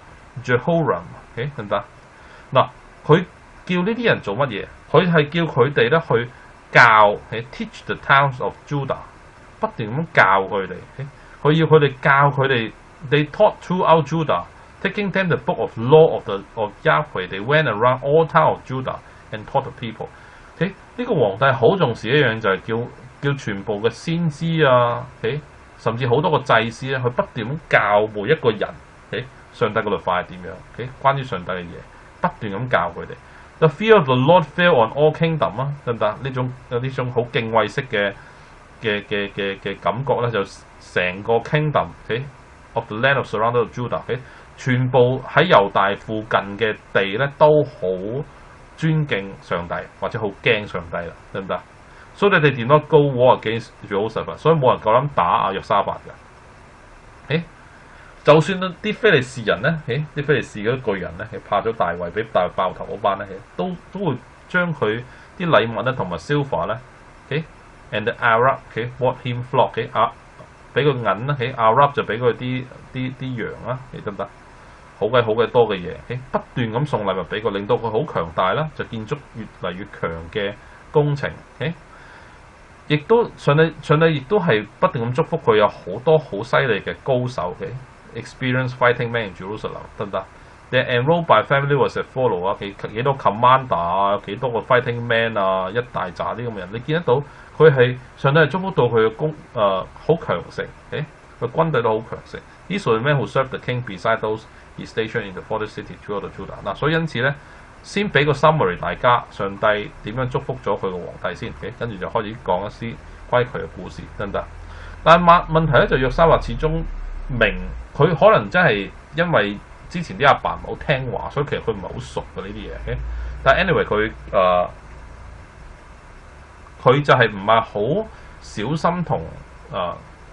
Jehoram，OK 得唔得？嗱，佢叫呢啲人做乜嘢？佢係叫佢哋咧去教，係 teach the towns of Judah， 不斷咁教佢哋。佢要佢哋教佢哋 ，they taught throughout Judah。Taking them the book of law of the of Yahweh, they went around all town of Judah and taught the people。呢、okay? 個皇帝好重視一樣就係叫叫全部嘅先知啊，okay? 甚至好多個祭司咧，佢不斷咁教每一個人，okay? 上帝嘅律法係點樣？Okay? 關於上帝嘅嘢，不斷咁教佢哋。The fear of the Lord fell on all kingdom 啊，得唔得？呢種有呢種好敬畏式嘅嘅嘅嘅嘅感覺咧，就成個 kingdom、okay? of the land of surrounded Judah。Okay? 全部喺猶大附近嘅地咧，都好尊敬上帝，或者好驚上帝啦，得唔得？所以你哋點都 go war against Jehoshaphat，所以冇人夠膽打阿約沙法嘅。誒，就算啲非利士人咧，誒啲非利士嗰啲巨人咧，怕咗大衛，俾大衛爆頭嗰班咧，都都會將佢啲禮物咧同埋 silver 咧，誒 and the Arab 嘅 bought him flock 嘅啊，俾個銀啦，喺 Arab 就俾佢啲啲啲羊啦，你得唔得？好鬼好鬼多嘅嘢，不斷咁送禮物俾佢，令到佢好強大啦，就建築越嚟越強嘅工程。亦都上帝上帝亦都係不斷咁祝福佢，有好多好犀利嘅高手嘅 experienced fighting men in Jerusalem， 得唔得？你 enrolled by family was as follow 啊，幾幾多 commander 啊，幾多個 fighting man 啊，一大紮啲咁嘅人，你見得到佢係上帝係祝福到佢嘅攻誒好強盛，誒佢軍隊都好強盛。These were the men who served the king beside those he stationed in the forty cities throughout the Judah。嗱，所以因此咧，先俾個 summary 大家，上帝點樣祝福咗佢個皇帝先，跟住就開始講一啲關於佢嘅故事，得唔得？但係問問題咧就約沙法始終明，佢可能真係因為之前啲阿爸唔好聽話，所以其實佢唔係好熟嘅呢啲嘢。但係 anyway 佢誒佢就係唔係好小心同誒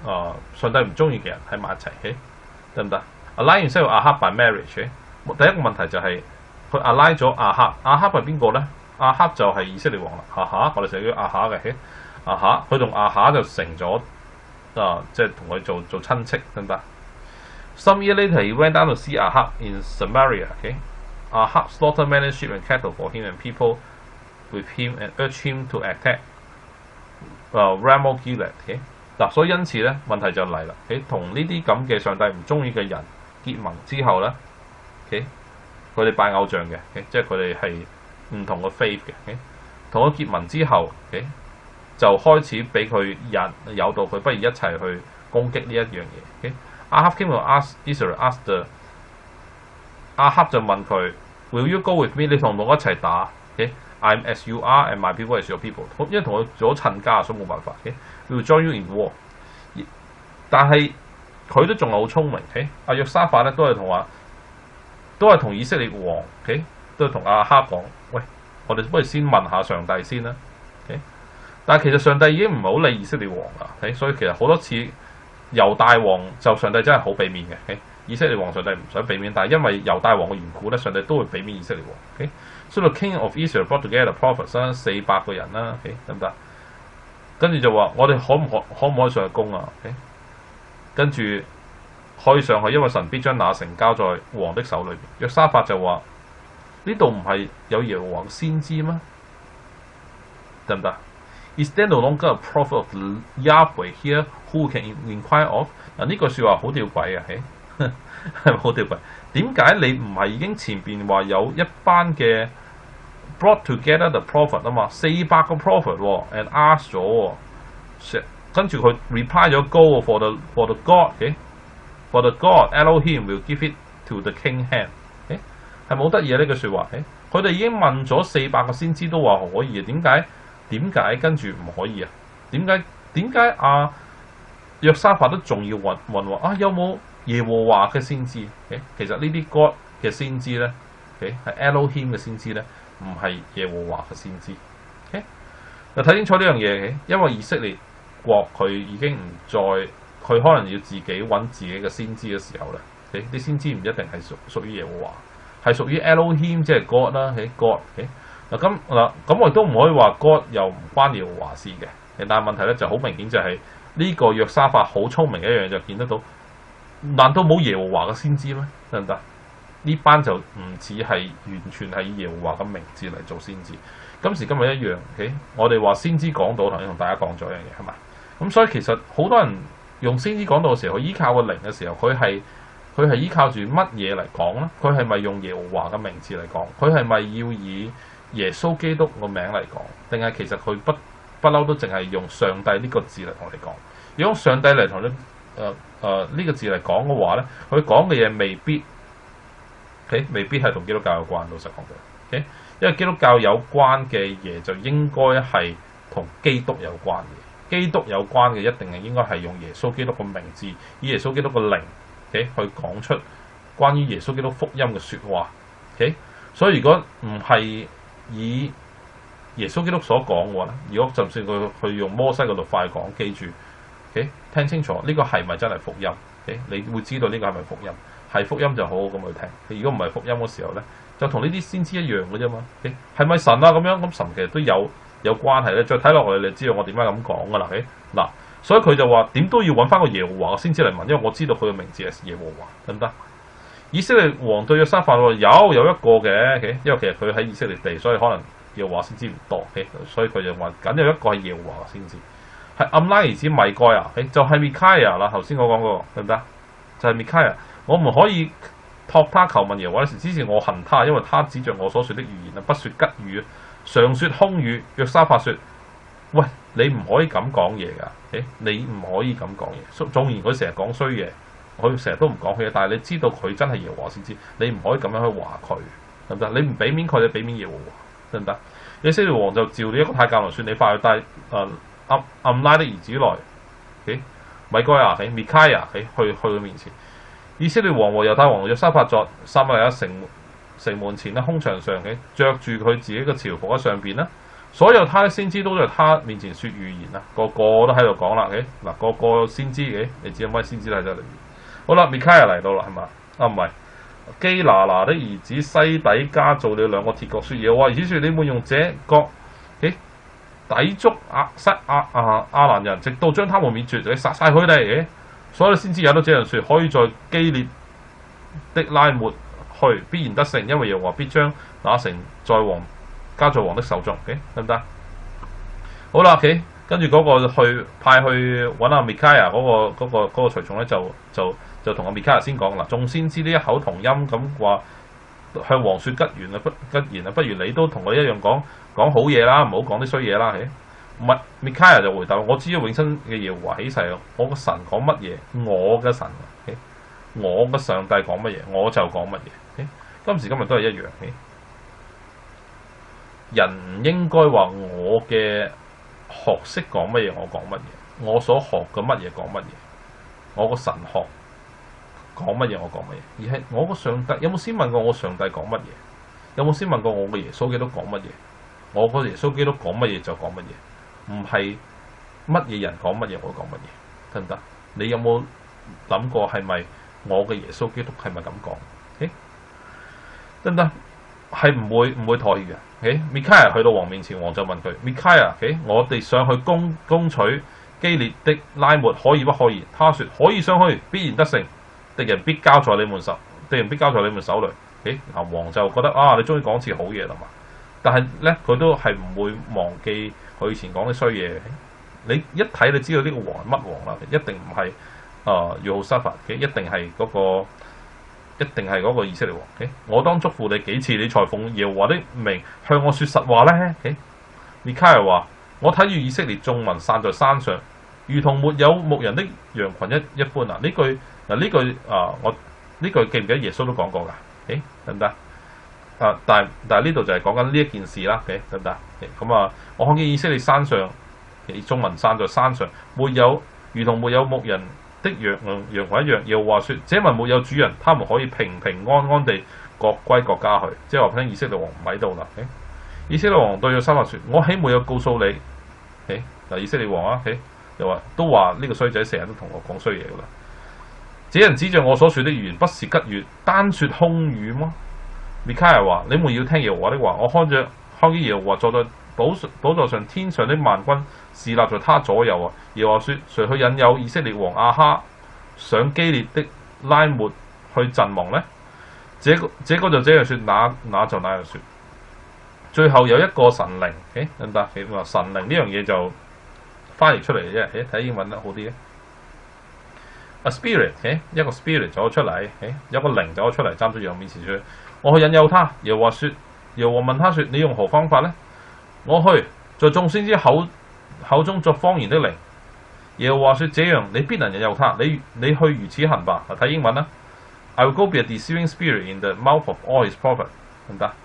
呃、上帝唔中意嘅人喺埋一齊，得唔得 ？Align himself with Ahab by marriage，第一個問題就係佢 align 咗亞哈，亞哈係邊個咧？亞哈就係以色列王啦，亞哈我哋成日叫亞哈嘅，亞哈佢同亞哈就成咗啊，即係同佢做做親戚，得唔得 ？Some year later, he went down to see Ahab in Samaria. Okay, Ahab slaughtered many sheep and cattle for him and people with him and urged him to attack 誒 Ramoth Gilead。Okay， 嗱，所以因此咧問題就嚟啦。喺同呢啲咁嘅上帝唔中意嘅人結盟之後咧 ，OK， 佢哋拜偶像嘅 ，OK， 即係佢哋係唔同嘅 faith 嘅 ，OK， 同佢結盟之後 ，OK， 就開始俾佢引誘導佢，不如一齊去攻擊呢一樣嘢。OK，Ahab came to ask Israel, asked the 亞哈就問佢 ，Will you go with me？ 你同我一齊打 ？OK，I'm as you are and my people as your people。因為同佢做咗親家，所以冇辦法。OK，We will join you in war。但係佢都仲係好聰明。OK，阿約沙法咧都係同話，都係同以色列王。OK，都係同亞哈講，喂，我哋不如先問下上帝先啦。OK，但係其實上帝已經唔係好理以色列王啦。OK，所以其實好多次猶大王就上帝真係好俾面嘅。OK，以色列王上帝唔想俾面，但係因為猶大王嘅緣故咧，上帝都會俾面以色列王。OK， 所以 the king of Israel brought together prophets 啦，四百個人啦。OK， 得唔得？跟住就話我哋可唔可可唔可以上去攻啊 ？OK， 跟住可以上去，因為神必將那城交在王的手裏邊。約沙法就話：呢度唔係有耶和華先知咩？得唔得 ？Is there no longer a prophet of Yahweh here who can inquire of？ 嗱呢句説話好吊詭啊！係咪好吊詭？點解你唔係已經前邊話有一班嘅 brought together the prophet 啊嘛？四百個 prophet 喎 ，and ask 咗喎，跟住佢 reply 咗 go for the for the God，OK，for the God Elohim will give it to the king hand，誒係冇得意啊呢句説話，誒佢哋已經問咗四百個先知都話可以啊，點解點解跟住唔可以啊？點解點解阿約沙法都仲要問問話啊？有冇耶和華嘅先知？誒其實呢啲 God 嘅先知咧，誒係 Elohim 嘅先知咧，唔係耶和華嘅先知。誒嗱睇清楚呢樣嘢，因為以色列國佢已經唔再，佢可能要自己揾自己嘅先知嘅時候咧，誒啲先知唔一定係屬屬於耶和華，係屬於 Elohim 即係 God 啦，喺 God 誒嗱咁嗱咁我亦都唔可以話 God 又唔關耶和華事嘅，但係問題咧就好明顯就係呢個約沙法好聰明嘅一樣就見得到。難道冇耶和華嘅先知咩？得唔得？呢班就唔似係完全係以耶和華嘅名字嚟做先知。今時今日一樣， okay？ 我哋話先知講道，頭先同大家講咗一樣嘢，係嘛？咁所以其實好多人用先知講道嘅時候，佢依靠個靈嘅時候，佢係佢係依靠住乜嘢嚟講咧？佢係咪用耶和華嘅名字嚟講？佢係咪要以耶穌基督個名嚟講？定係其實佢不不嬲都淨係用上帝呢個字嚟同你講？如果用上帝嚟同你誒誒呢個字嚟講嘅話咧，佢講嘅嘢未必 ，OK， 未必係同基督教有關。老實講句 ，OK， 因為基督教有關嘅嘢就應該係同基督有關嘅，基督有關嘅一定係應該係用耶穌基督嘅名字，以耶穌基督嘅靈 ，OK， 去講出關於耶穌基督福音嘅説話 ，OK， 所以如果唔係以耶穌基督所講嘅話咧，如果就算佢去用摩西嘅律法嚟講，記住。Okay? 聽清楚呢、這個係咪真係福音 ？Okay? 你會知道呢個係咪福音？係福音就好好咁去聽。如果唔係福音嘅時候咧，就同呢啲先知一樣嘅啫嘛。係、okay? 咪神啊？咁樣咁神其實都有有關係咧。再睇落去，你就知道我點解咁講噶啦。嗱、okay? 所以佢就話點都要揾翻個耶和華先知嚟問，因為我知道佢嘅名字係耶和華，得唔得？以色列王對約沙法話有有一個嘅，okay? 因為其實佢喺以色列地，所以可能耶和華先知唔多， okay? 所以佢就話緊有一個係耶和華先知。係暗拉兒子米該啊，就係 Micaiah 啦。頭先我講過，得唔得？就係 Micaiah，我唔可以託他求問耶和華時，之前我恨他，因為他指着我所說的預言啊，不說吉語，常說空語。約沙法說：喂，你唔可以咁講嘢㗎，你唔可以咁講嘢。縱然佢成日講衰嘢，佢成日都唔講佢嘢，但係你知道佢真係耶和華先知，你唔可以咁樣去話佢，得唔得？你唔俾面佢，你俾面耶和華，得唔得？以色列王就召你一個太監來說：你快去帶誒。呃暗暗拉的兒子來，欸、米該亞喺 Micaiah 喺去去佢面前。以色列王和猶太王約沙法作撒瑪利亞城城門前咧，空場上嘅着住佢自己嘅朝服喺上邊啦。 所有他的先知都在他面前說預言啊，個個都喺度講啦。誒嗱，個個先知嘅，你知有乜先知喺度嚟？好啦，Micaiah嚟到啦，係嘛？啊唔係，基拿拿的兒子西底家做了兩個鐵角，説耶和華如此説：你們用這角誒抵觸亞西亞啊亞蘭人，直到將他們滅絕，你殺晒佢哋。所有先知也都這樣説，可以在基列的拉末去，必然得勝，因為耶和華必將那城在王交在王的手中。OK 得唔得？好啦 ，OK， 跟住嗰個去派去揾阿 Micaiah 嗰個嗰、嗰個嗰、嗰個隨從咧，就就就同阿 Micaiah 先講嗱，眾先知呢一口同音咁話向王説吉言啊，不吉言啊，不如你都同我一樣講講好嘢啦，唔好講啲衰嘢啦。唔係 Micaiah 就回答：我知道永生嘅耶和華起誓，我個神講乜嘢，我嘅神，我嘅上帝講乜嘢，我就講乜嘢。今時今日都係一樣。人唔應該話我嘅學識講乜嘢，我講乜嘢，我所學嘅乜嘢講乜嘢，我個神學講乜嘢，我講乜嘢，而係我個上帝有冇先問過我上帝講乜嘢？有冇先問過我嘅耶穌基督講乜嘢？我個耶穌基督講乜嘢就講乜嘢，唔係乜嘢人講乜嘢我講乜嘢，得唔得？你有冇諗過係咪我嘅耶穌基督係咪咁講？得唔得？係唔會唔會妥協嘅。Okay? Micaiah 去到王面前，王就問佢 ：Micaiah，okay? 我哋上去攻攻取基列的拉末可以不可以？他說可以上去，必然得勝，敵人必交在你們手，敵人必交在你們手裏。嗱、okay? 王就覺得啊，你終於講次好嘢啦嘛。但係咧，佢都係唔會忘記佢以前講啲衰嘢。你一睇你知道呢個王係乜王啦？一定唔係啊，約沙法嘅，一定係嗰、嗰個。一定係嗰個以色列王。Okay? 我當祝福你幾次，你才奉耶和華的名向我說實話咧。Micaiah 話：我睇住以色列眾民散在山上，如同沒有牧人的羊群一一般啊！呢句嗱呢句啊，我呢句記唔記得耶穌都講過㗎？誒得唔得？啊，但係但係呢度就係講緊呢一件事啦。誒得唔得？咁啊，我看見以色列山上，眾民散在山上，沒有如同沒有牧人的羊羊群一樣，又話說：這民沒有主人，他們可以平平安安地各歸各家去。即係話聽以色列王唔喺度啦。以色列王對約沙法說：我豈沒有告訴你？嗱，以色列王啊，又話都話呢個衰仔成日都同我講衰嘢噶啦。這人指着我所說的預言，不是吉語，單說空語麼？Micaiah話：你們要聽耶和華的話。我看着看見耶和華坐在寶寶座上，天上的萬軍侍立在他左右啊！耶和華說：誰去引誘以色列王亞哈上基列的拉末去陣亡呢？這個這個就這樣說，那那就那樣說。最後有一個神靈，誒等等，話神靈呢樣嘢就翻譯出嚟嘅啫。誒睇英文得好啲咧。A spirit，誒一個 spirit 走咗出嚟，誒有個靈走咗出嚟，站在耶和華面前說：我去引誘他。耶和華說：耶和華問他說：你用何方法呢？我去在眾先知口口中作方言的靈。耶和華說：這樣你必能引誘他。你你去如此行吧。睇英文啦。I will go be a deceiving spirit in the mouth of all his prophets。得唔得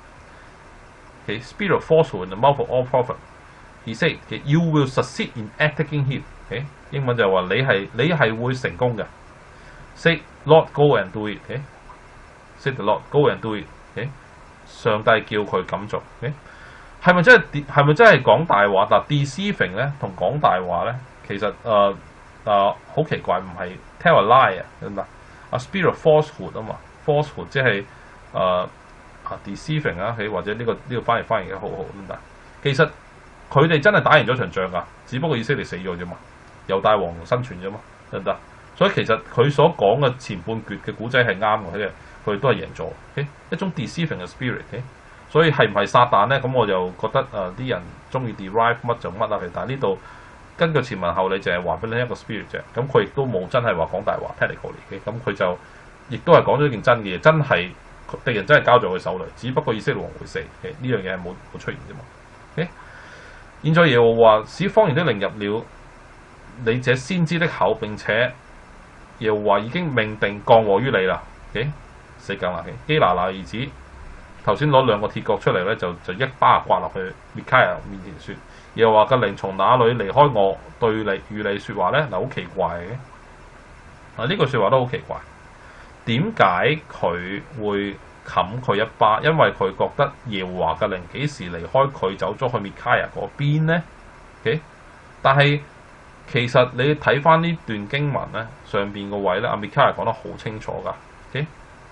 ？Okay, spirit of falsehood in the mouth of all prophets. He said, okay, you will succeed in attacking him. Okay? 英文就係話你係你係會成功嘅。Say, Lord, go and do it. Okay? Say the Lord, go and do it. Okay? 上帝叫佢咁做。Okay? 係咪真係係咪真係講大話？但 deceiving 咧同講大話咧，其實誒誒好奇怪，唔係 tell a lie 啊，明白？啊 spirit of falsehood 啊嘛 ，falsehood 即係誒啊 deceiving 啊，或者呢、這個呢、這個翻譯翻譯得好好，明白？其實佢哋真係打贏咗場仗㗎，只不過以色列死咗啫嘛，猶大王生存啫嘛，得唔得？所以其實佢所講嘅前半橛嘅古仔係啱嘅，佢哋佢哋都係贏咗。Okay? 一種 deceiving 嘅 spirit。Okay? 所以係唔係撒旦咧？咁我就覺得誒啲、呃、人中意 derive 乜就乜啦。但係呢度根據前文後理，淨係話俾你一個 spirit 啫。咁佢亦都冇真係話講大話 technical 嚟嘅。咁佢就亦都係講咗一件真嘅嘢，真係敵人真係交咗佢手裏。只不過以色列王會死，呢樣嘢係冇冇出現啫嘛。Okay? 現在耶和華使方言的靈入了你這先知的口，並且耶和華已經命定降禍於你啦。Okay? 死梗啦！基拿拿兒子。頭先攞兩個鐵角出嚟咧，就就一巴刮落去 Micaiah 面前説：耶和華嘅靈從哪裏離開我，對你與你説話咧？嗱，好奇怪嘅。啊，呢句説話都好奇怪。點解佢會冚佢一巴，因為佢覺得耶和華嘅靈幾時離開佢走咗去米卡亞嗰邊呢？ Okay? 但係其實你睇翻呢段經文咧，上邊個位咧，阿米卡亞講得好清楚噶。Okay?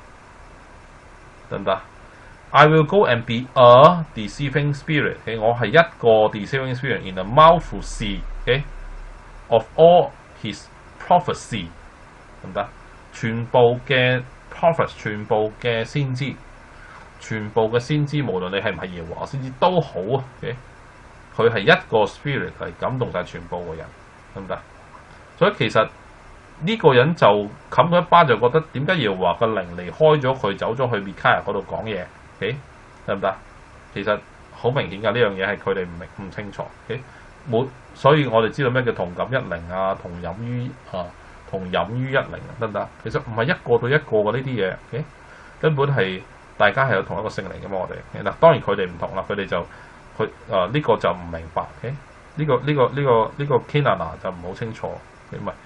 得唔得？ I will go and be a deceiving spirit、okay? 我係一個 deceiving spirit in the mouth、okay? of all his prophecy， 得唔得？全部嘅 prophets， 全部嘅先知，全部嘅先知，無論你係唔係耶和華先知都好啊。佢、okay? 係一個 spirit 係感動晒全部嘅人，得唔得？所以其實呢個人就冚咗一巴，就覺得點解耶和華嘅靈離開咗佢，走咗去米卡亞嗰度講嘢。OK， 得唔得？其實好明顯㗎，呢樣嘢係佢哋唔明唔清楚。OK， 冇，所以我哋知道咩叫同感一靈啊，同飲於啊，同飲於一靈啊，得唔得？其實唔係一個對一個嘅呢啲嘢。OK， 根本係大家係有同一個聖靈嘅嘛。我哋嗱，當然佢哋唔同啦，佢哋就佢啊呢個就唔明白。OK， 呢個呢個呢個呢個 Kenana 就唔好清楚。唔係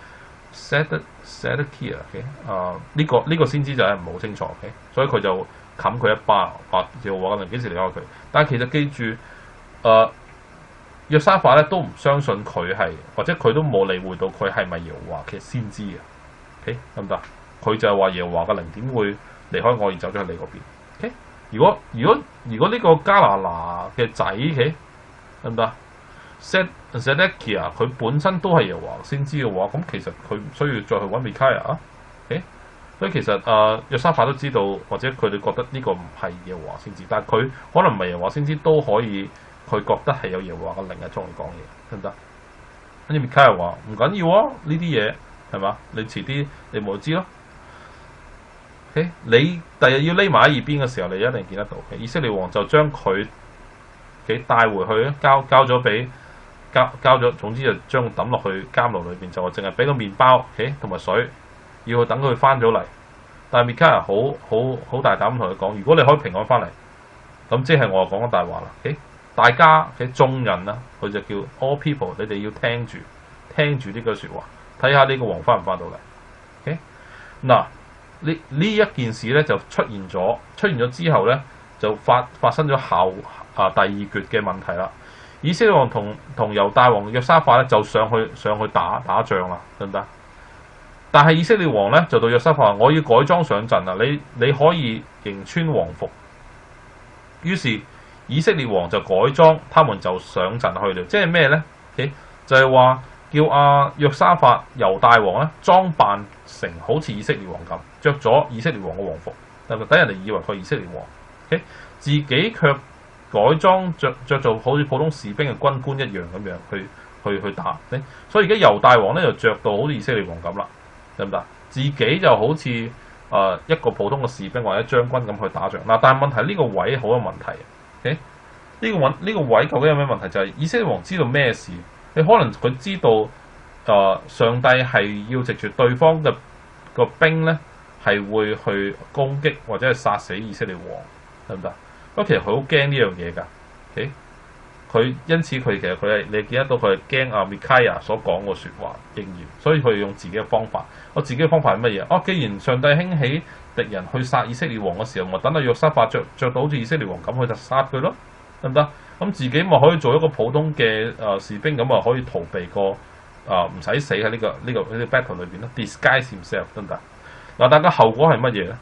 Sed Sedekia。OK， 啊呢個呢個先知就係唔好清楚。OK， 所以佢就冚佢一巴，話耶和華嘅靈幾時離開佢？但係其實記住，誒、呃、約沙法咧都唔相信佢係，或者佢都冇理會到佢係咪耶和華嘅先知嘅。OK， 得唔得？佢就係話耶和華嘅靈點會離開我而走咗去你嗰邊 ？OK， 如果如果如果呢個加拿拿嘅仔 ，OK， 得唔得 ？Sed Sedekia 佢本身都係耶和華先知嘅話，咁其實佢唔需要再去揾米卡亞啊。OK。所以其實誒約沙法都知道，或者佢哋覺得呢個唔係耶和華先知，但係佢可能唔係耶和華先知都可以，佢覺得係有耶和華嘅靈喺中嚟講嘢，得唔得？跟住米卡亞話唔緊要啊，呢啲嘢係嘛？你遲啲你冇知咯。Okay? 你第日要匿埋喺耳邊嘅時候，你一定見得到。以色列王就將佢嘅帶回去，交交咗俾交交咗，總之就將佢抌落去監牢裏邊，就話淨係俾個麵包，同埋水。要等佢翻咗嚟，但係米卡亞好好好大膽同佢講：如果你可以平安翻嚟，咁即係我講緊大話啦。Okay? 大家嘅眾人啦，佢就叫 all people， 你哋要聽住聽住呢句説話，睇下呢個王翻唔翻到嚟。Okay? 嗱，呢呢一件事咧就出現咗，出現咗之後咧就發發生咗後啊第二橛嘅問題啦。以色列王同同猶大王約沙法咧就上去上去打打仗啦，得唔得？但係以色列王咧就對約沙法話：我要改裝上陣啦，你你可以迎穿王服。於是以色列王就改裝，他們就上陣去了。即係咩咧？就係、是、話叫阿約沙法猶大王咧裝扮成好似以色列王咁，着咗以色列王嘅王服，等人哋以為佢係以色列王。Okay? 自己卻改裝着着做好似普通士兵嘅軍官一樣咁樣去去去打。Okay? 所以而家猶大王咧就着到好似以色列王咁啦。得唔得？自己就好似誒、呃、一個普通嘅士兵或者將軍咁去打仗嗱，但係問題呢個位好有問題。OK， 呢個位呢個位究竟有咩問題？就係、是、以色列王知道咩事？你可能佢知道誒、呃、上帝係要藉住對方嘅個兵咧，係會去攻擊或者係殺死以色列王，得唔得？不過其實佢好驚呢樣嘢㗎。OK。佢因此佢其實佢係你見得到佢係驚阿米卡亞所講嘅説話應驗，所以佢用自己嘅方法。我自己嘅方法係乜嘢？哦，既然上帝興起敵人去殺以色列王嘅時候，咪等阿約沙法着著到好似以色列王咁，佢就殺佢咯，得唔得？咁自己咪可以做一個普通嘅誒、呃、士兵，咁啊可以逃避過啊唔使死喺呢、這個呢、這個呢、這個 battle 裏邊咯 ，disguise himself 得唔得？嗱，但係個後果係乜嘢咧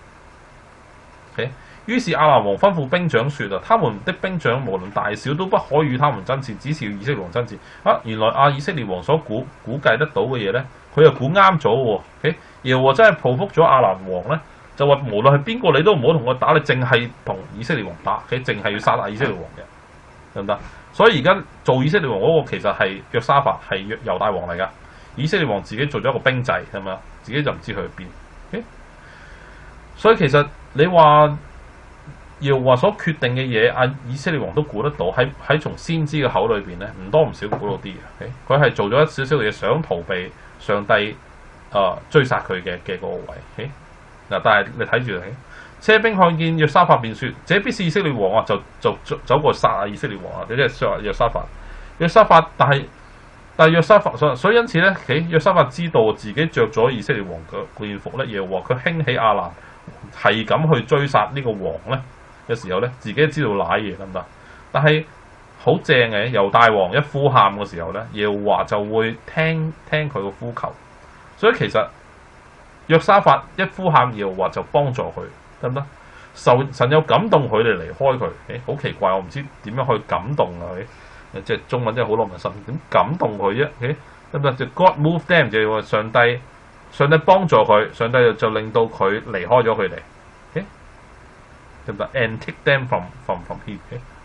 ？OK。於是亞蘭王吩咐兵長說啊，他們的兵長無論大小都不可與他們爭戰，只是要以色列王爭戰。啊，原來阿以色列王所估估計得到嘅嘢咧，佢又估啱咗喎。耶和華真係報復咗亞蘭王咧，就話無論係邊個你都唔好同我打，你淨係同以色列王打，佢淨係要殺阿以色列王嘅，得唔得？所以而家做以色列王嗰個其實係約沙法，係約猶大王嚟噶。以色列王自己做咗一個兵制，係咪啊？自己就唔知去邊。所以其實你話。耶和華所決定嘅嘢，阿以色列王都估得到，喺喺從先知嘅口裏邊咧，唔多唔少估到啲嘅。佢係做咗一少少嘅嘢，想逃避上帝誒、呃、追殺佢嘅嘅嗰個位。嗱，但係你睇住，車兵看見約沙法便説：這必是以色列王啊！就就，就走過去殺阿以色列王啊！即係殺約沙法。約沙法，但係但係約沙法，所以因此咧，約沙法知道自己着咗以色列王嘅件服咧，耶和華佢興起亞蘭係咁去追殺呢個王咧嘅時候咧，自己都知道瀨嘢得唔得？但係好正嘅，猶大王一呼喊嘅時候咧，耶和華就會聽聽佢個呼求。所以其實約沙法一呼喊，耶和華就幫助佢，得唔得？神神有感動佢哋離開佢，誒、欸、好奇怪，我唔知點樣去感動啊！誒即係中文真係好耐冇神點感動佢啫？誒得唔得？就 God move them 就係話上帝上帝幫助佢，上帝就令到佢離開咗佢哋，誒得唔得 ？And take them from from from him，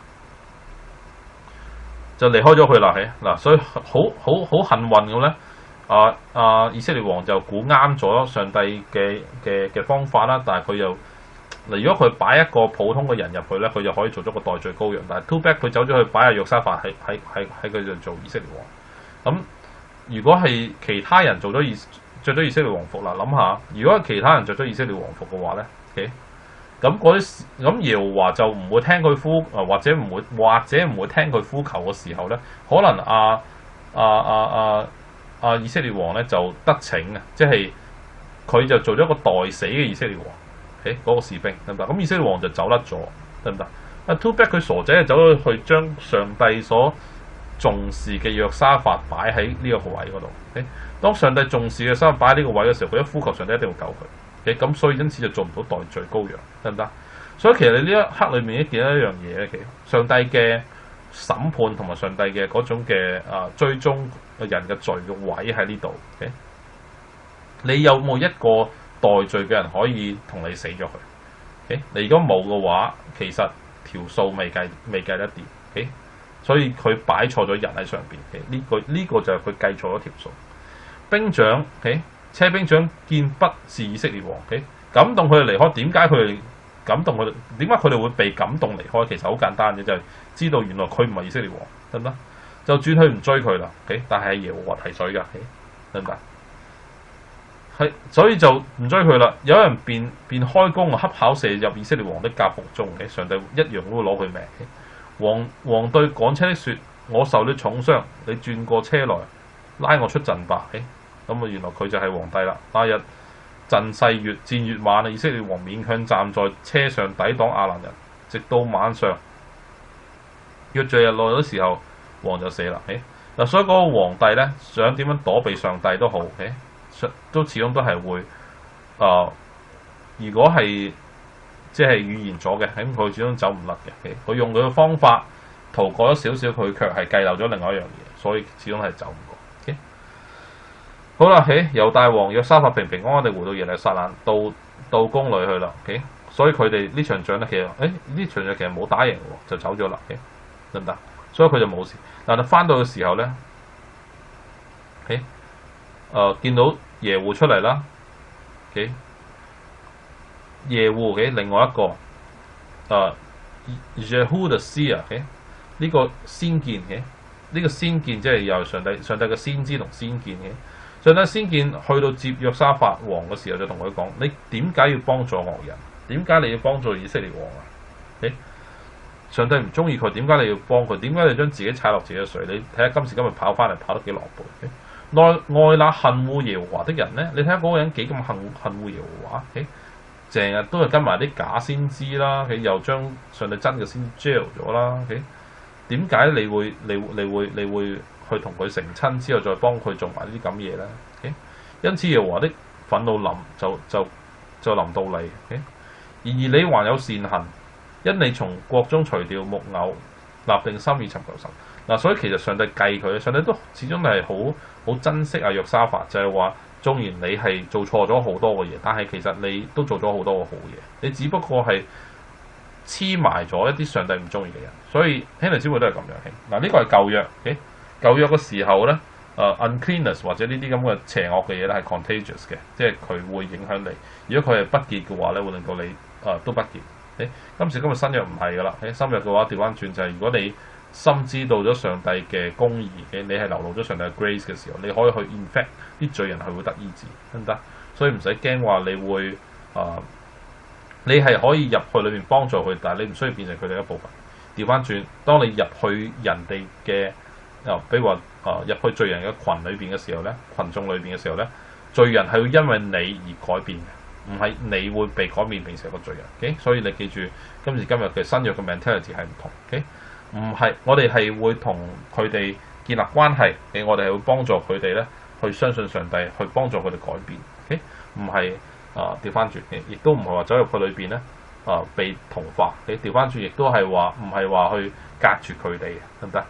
就離開咗佢啦，誒嗱，所以好好好幸運咁咧。啊啊！以色列王就估啱咗上帝嘅嘅嘅方法啦，但係佢又嗱，如果佢擺一個普通嘅人入去咧，佢就可以做咗個代罪羔羊。但係 too bad 佢走咗去擺阿約沙法喺喺喺喺佢度做以色列王。咁如果係其他人做咗以著咗以色列王服啦，諗下如果係其他人着咗以色列王服嘅話咧，咁嗰啲咁耶和華就唔會聽佢呼啊，或者唔會或者唔會聽佢呼求嘅時候咧，可能啊啊啊啊啊以色列王咧就得逞啊，即係佢就做咗個代死嘅以色列王。誒嗰、那個士兵得唔得？咁以色列王就走甩咗，得唔得？啊 ，too bad 佢傻仔就走咗去將上帝所重視嘅約沙法擺喺呢一個位嗰度。誒，當上帝重視嘅約沙法擺喺呢個位嘅時候，佢一呼求上帝一定會救佢。誒，咁所以因此就做唔到代罪羔羊，得唔得？所以其實你呢一刻裏面已經見到一樣嘢咧，其實上帝嘅審判同埋上帝嘅嗰種嘅啊追蹤人嘅罪嘅位喺呢度。誒，你有冇一個代罪嘅人可以同你死咗佢？ Okay? 你如果冇嘅話，其實條數未計未計得掂。Okay? 所以佢擺錯咗人喺上邊。呢、okay? 個呢、這個就係佢計錯咗條數。兵長，okay? 車兵長見不是以色列王，okay? 感動佢哋離開。點解佢哋感動佢哋？點解佢哋會被感動離開？其實好簡單嘅，就係、是、知道原來佢唔係以色列王，得唔得？就轉去唔追佢啦。Okay? 但係耶和華提水㗎，得唔得？係，所以就唔追佢啦。有人便便開弓啊，恰巧射入以色列王的甲服中嘅，上帝一樣都會攞佢命。王王對趕車的說：我受了重傷，你轉過車來拉我出陣吧。咁啊，原來佢就係皇帝啦。那日陣勢越戰越猛啊，以色列王勉強站在車上抵擋亞蘭人，直到晚上約在日落嘅時候，王就死啦。嗱，所以嗰個皇帝咧，想點樣躲避上帝都好。都始終都係會，啊、呃！如果係即係預言咗嘅，咁佢始終走唔甩嘅。佢用佢嘅方法逃過咗少少，佢卻係計漏咗另外一樣嘢，所以始終係走唔過。Okay? 好啦，喺猶大王約沙法平平安安地回到耶路撒冷，到到宮裏去啦。Okay? 所以佢哋呢場仗咧，其實誒呢場仗其實冇打贏喎，就走咗啦。得唔得？所以佢就冇事。但係翻到嘅時候咧，誒、okay? 呃、見到耶戶出嚟啦。Okay? 耶戶嘅另外一個誒 Jehu the seer 嘅呢個先見嘅呢個先見，即係由上帝上帝嘅先知同先見嘅上帝先見去到接約沙法王嘅時候，就同佢講：你點解要幫助惡人？點解你要幫助以色列王啊？ Okay? 上帝唔中意佢，點解你要幫佢？點解你將自己踩落自己嘅水？你睇下今時今日跑翻嚟跑得幾狼狽？內外那恨惡耶和華的人咧，你睇下嗰個人幾咁恨恨惡耶和華？成、okay? 日都係跟埋啲假先知啦，佢又將上帝真嘅先 jail 咗啦。點解你會你你會你會去同佢成親之後再幫佢做埋呢啲咁嘢咧？ Okay? 因此耶和華的憤怒臨就就就臨到你。Okay? 然而你還有善行，因你從國中除掉木偶，立定心意尋求神。嗱、啊，所以其實上帝計佢，上帝都始終係好好珍惜阿約沙法，就係話，縱然你係做錯咗好多嘅嘢，但係其實你都做咗好多嘅好嘢，你只不過係黐埋咗一啲上帝唔中意嘅人。所以兄弟姊妹都係咁樣。嗱、啊，呢、這個係舊約，誒舊約嘅時候咧，誒、uh, uncleanness 或者呢啲咁嘅邪惡嘅嘢咧係 contagious 嘅，即係佢會影響你。如果佢係不潔嘅話咧，會令到你誒、呃、都不潔。誒今時今日新約唔係噶啦，喺新約嘅話調翻轉就係、是、如果你深知道咗上帝嘅公義嘅，你係流露咗上帝嘅 grace 嘅時候，你可以去 infect 啲罪人係會得醫治，得唔得？所以唔使驚話你會啊、呃，你係可以入去裏面幫助佢，但係你唔需要變成佢哋一部分。調翻轉，當你入去人哋嘅啊，比如話啊入去罪人嘅群裏邊嘅時候咧，群眾裏邊嘅時候咧，罪人係會因為你而改變嘅。 唔係你會被改變變成一個罪人。Okay? 所以你記住今時今日嘅新約嘅 mentality 係唔同。Okay? 唔係我哋係會同佢哋建立關係，誒我哋係會幫助佢哋咧去相信上帝，去幫助佢哋改變。Okay? 唔係啊調翻轉嘅，亦都唔係話走入去裏邊咧啊被同化。你調翻轉亦都係話唔係話去隔住佢哋嘅，得唔得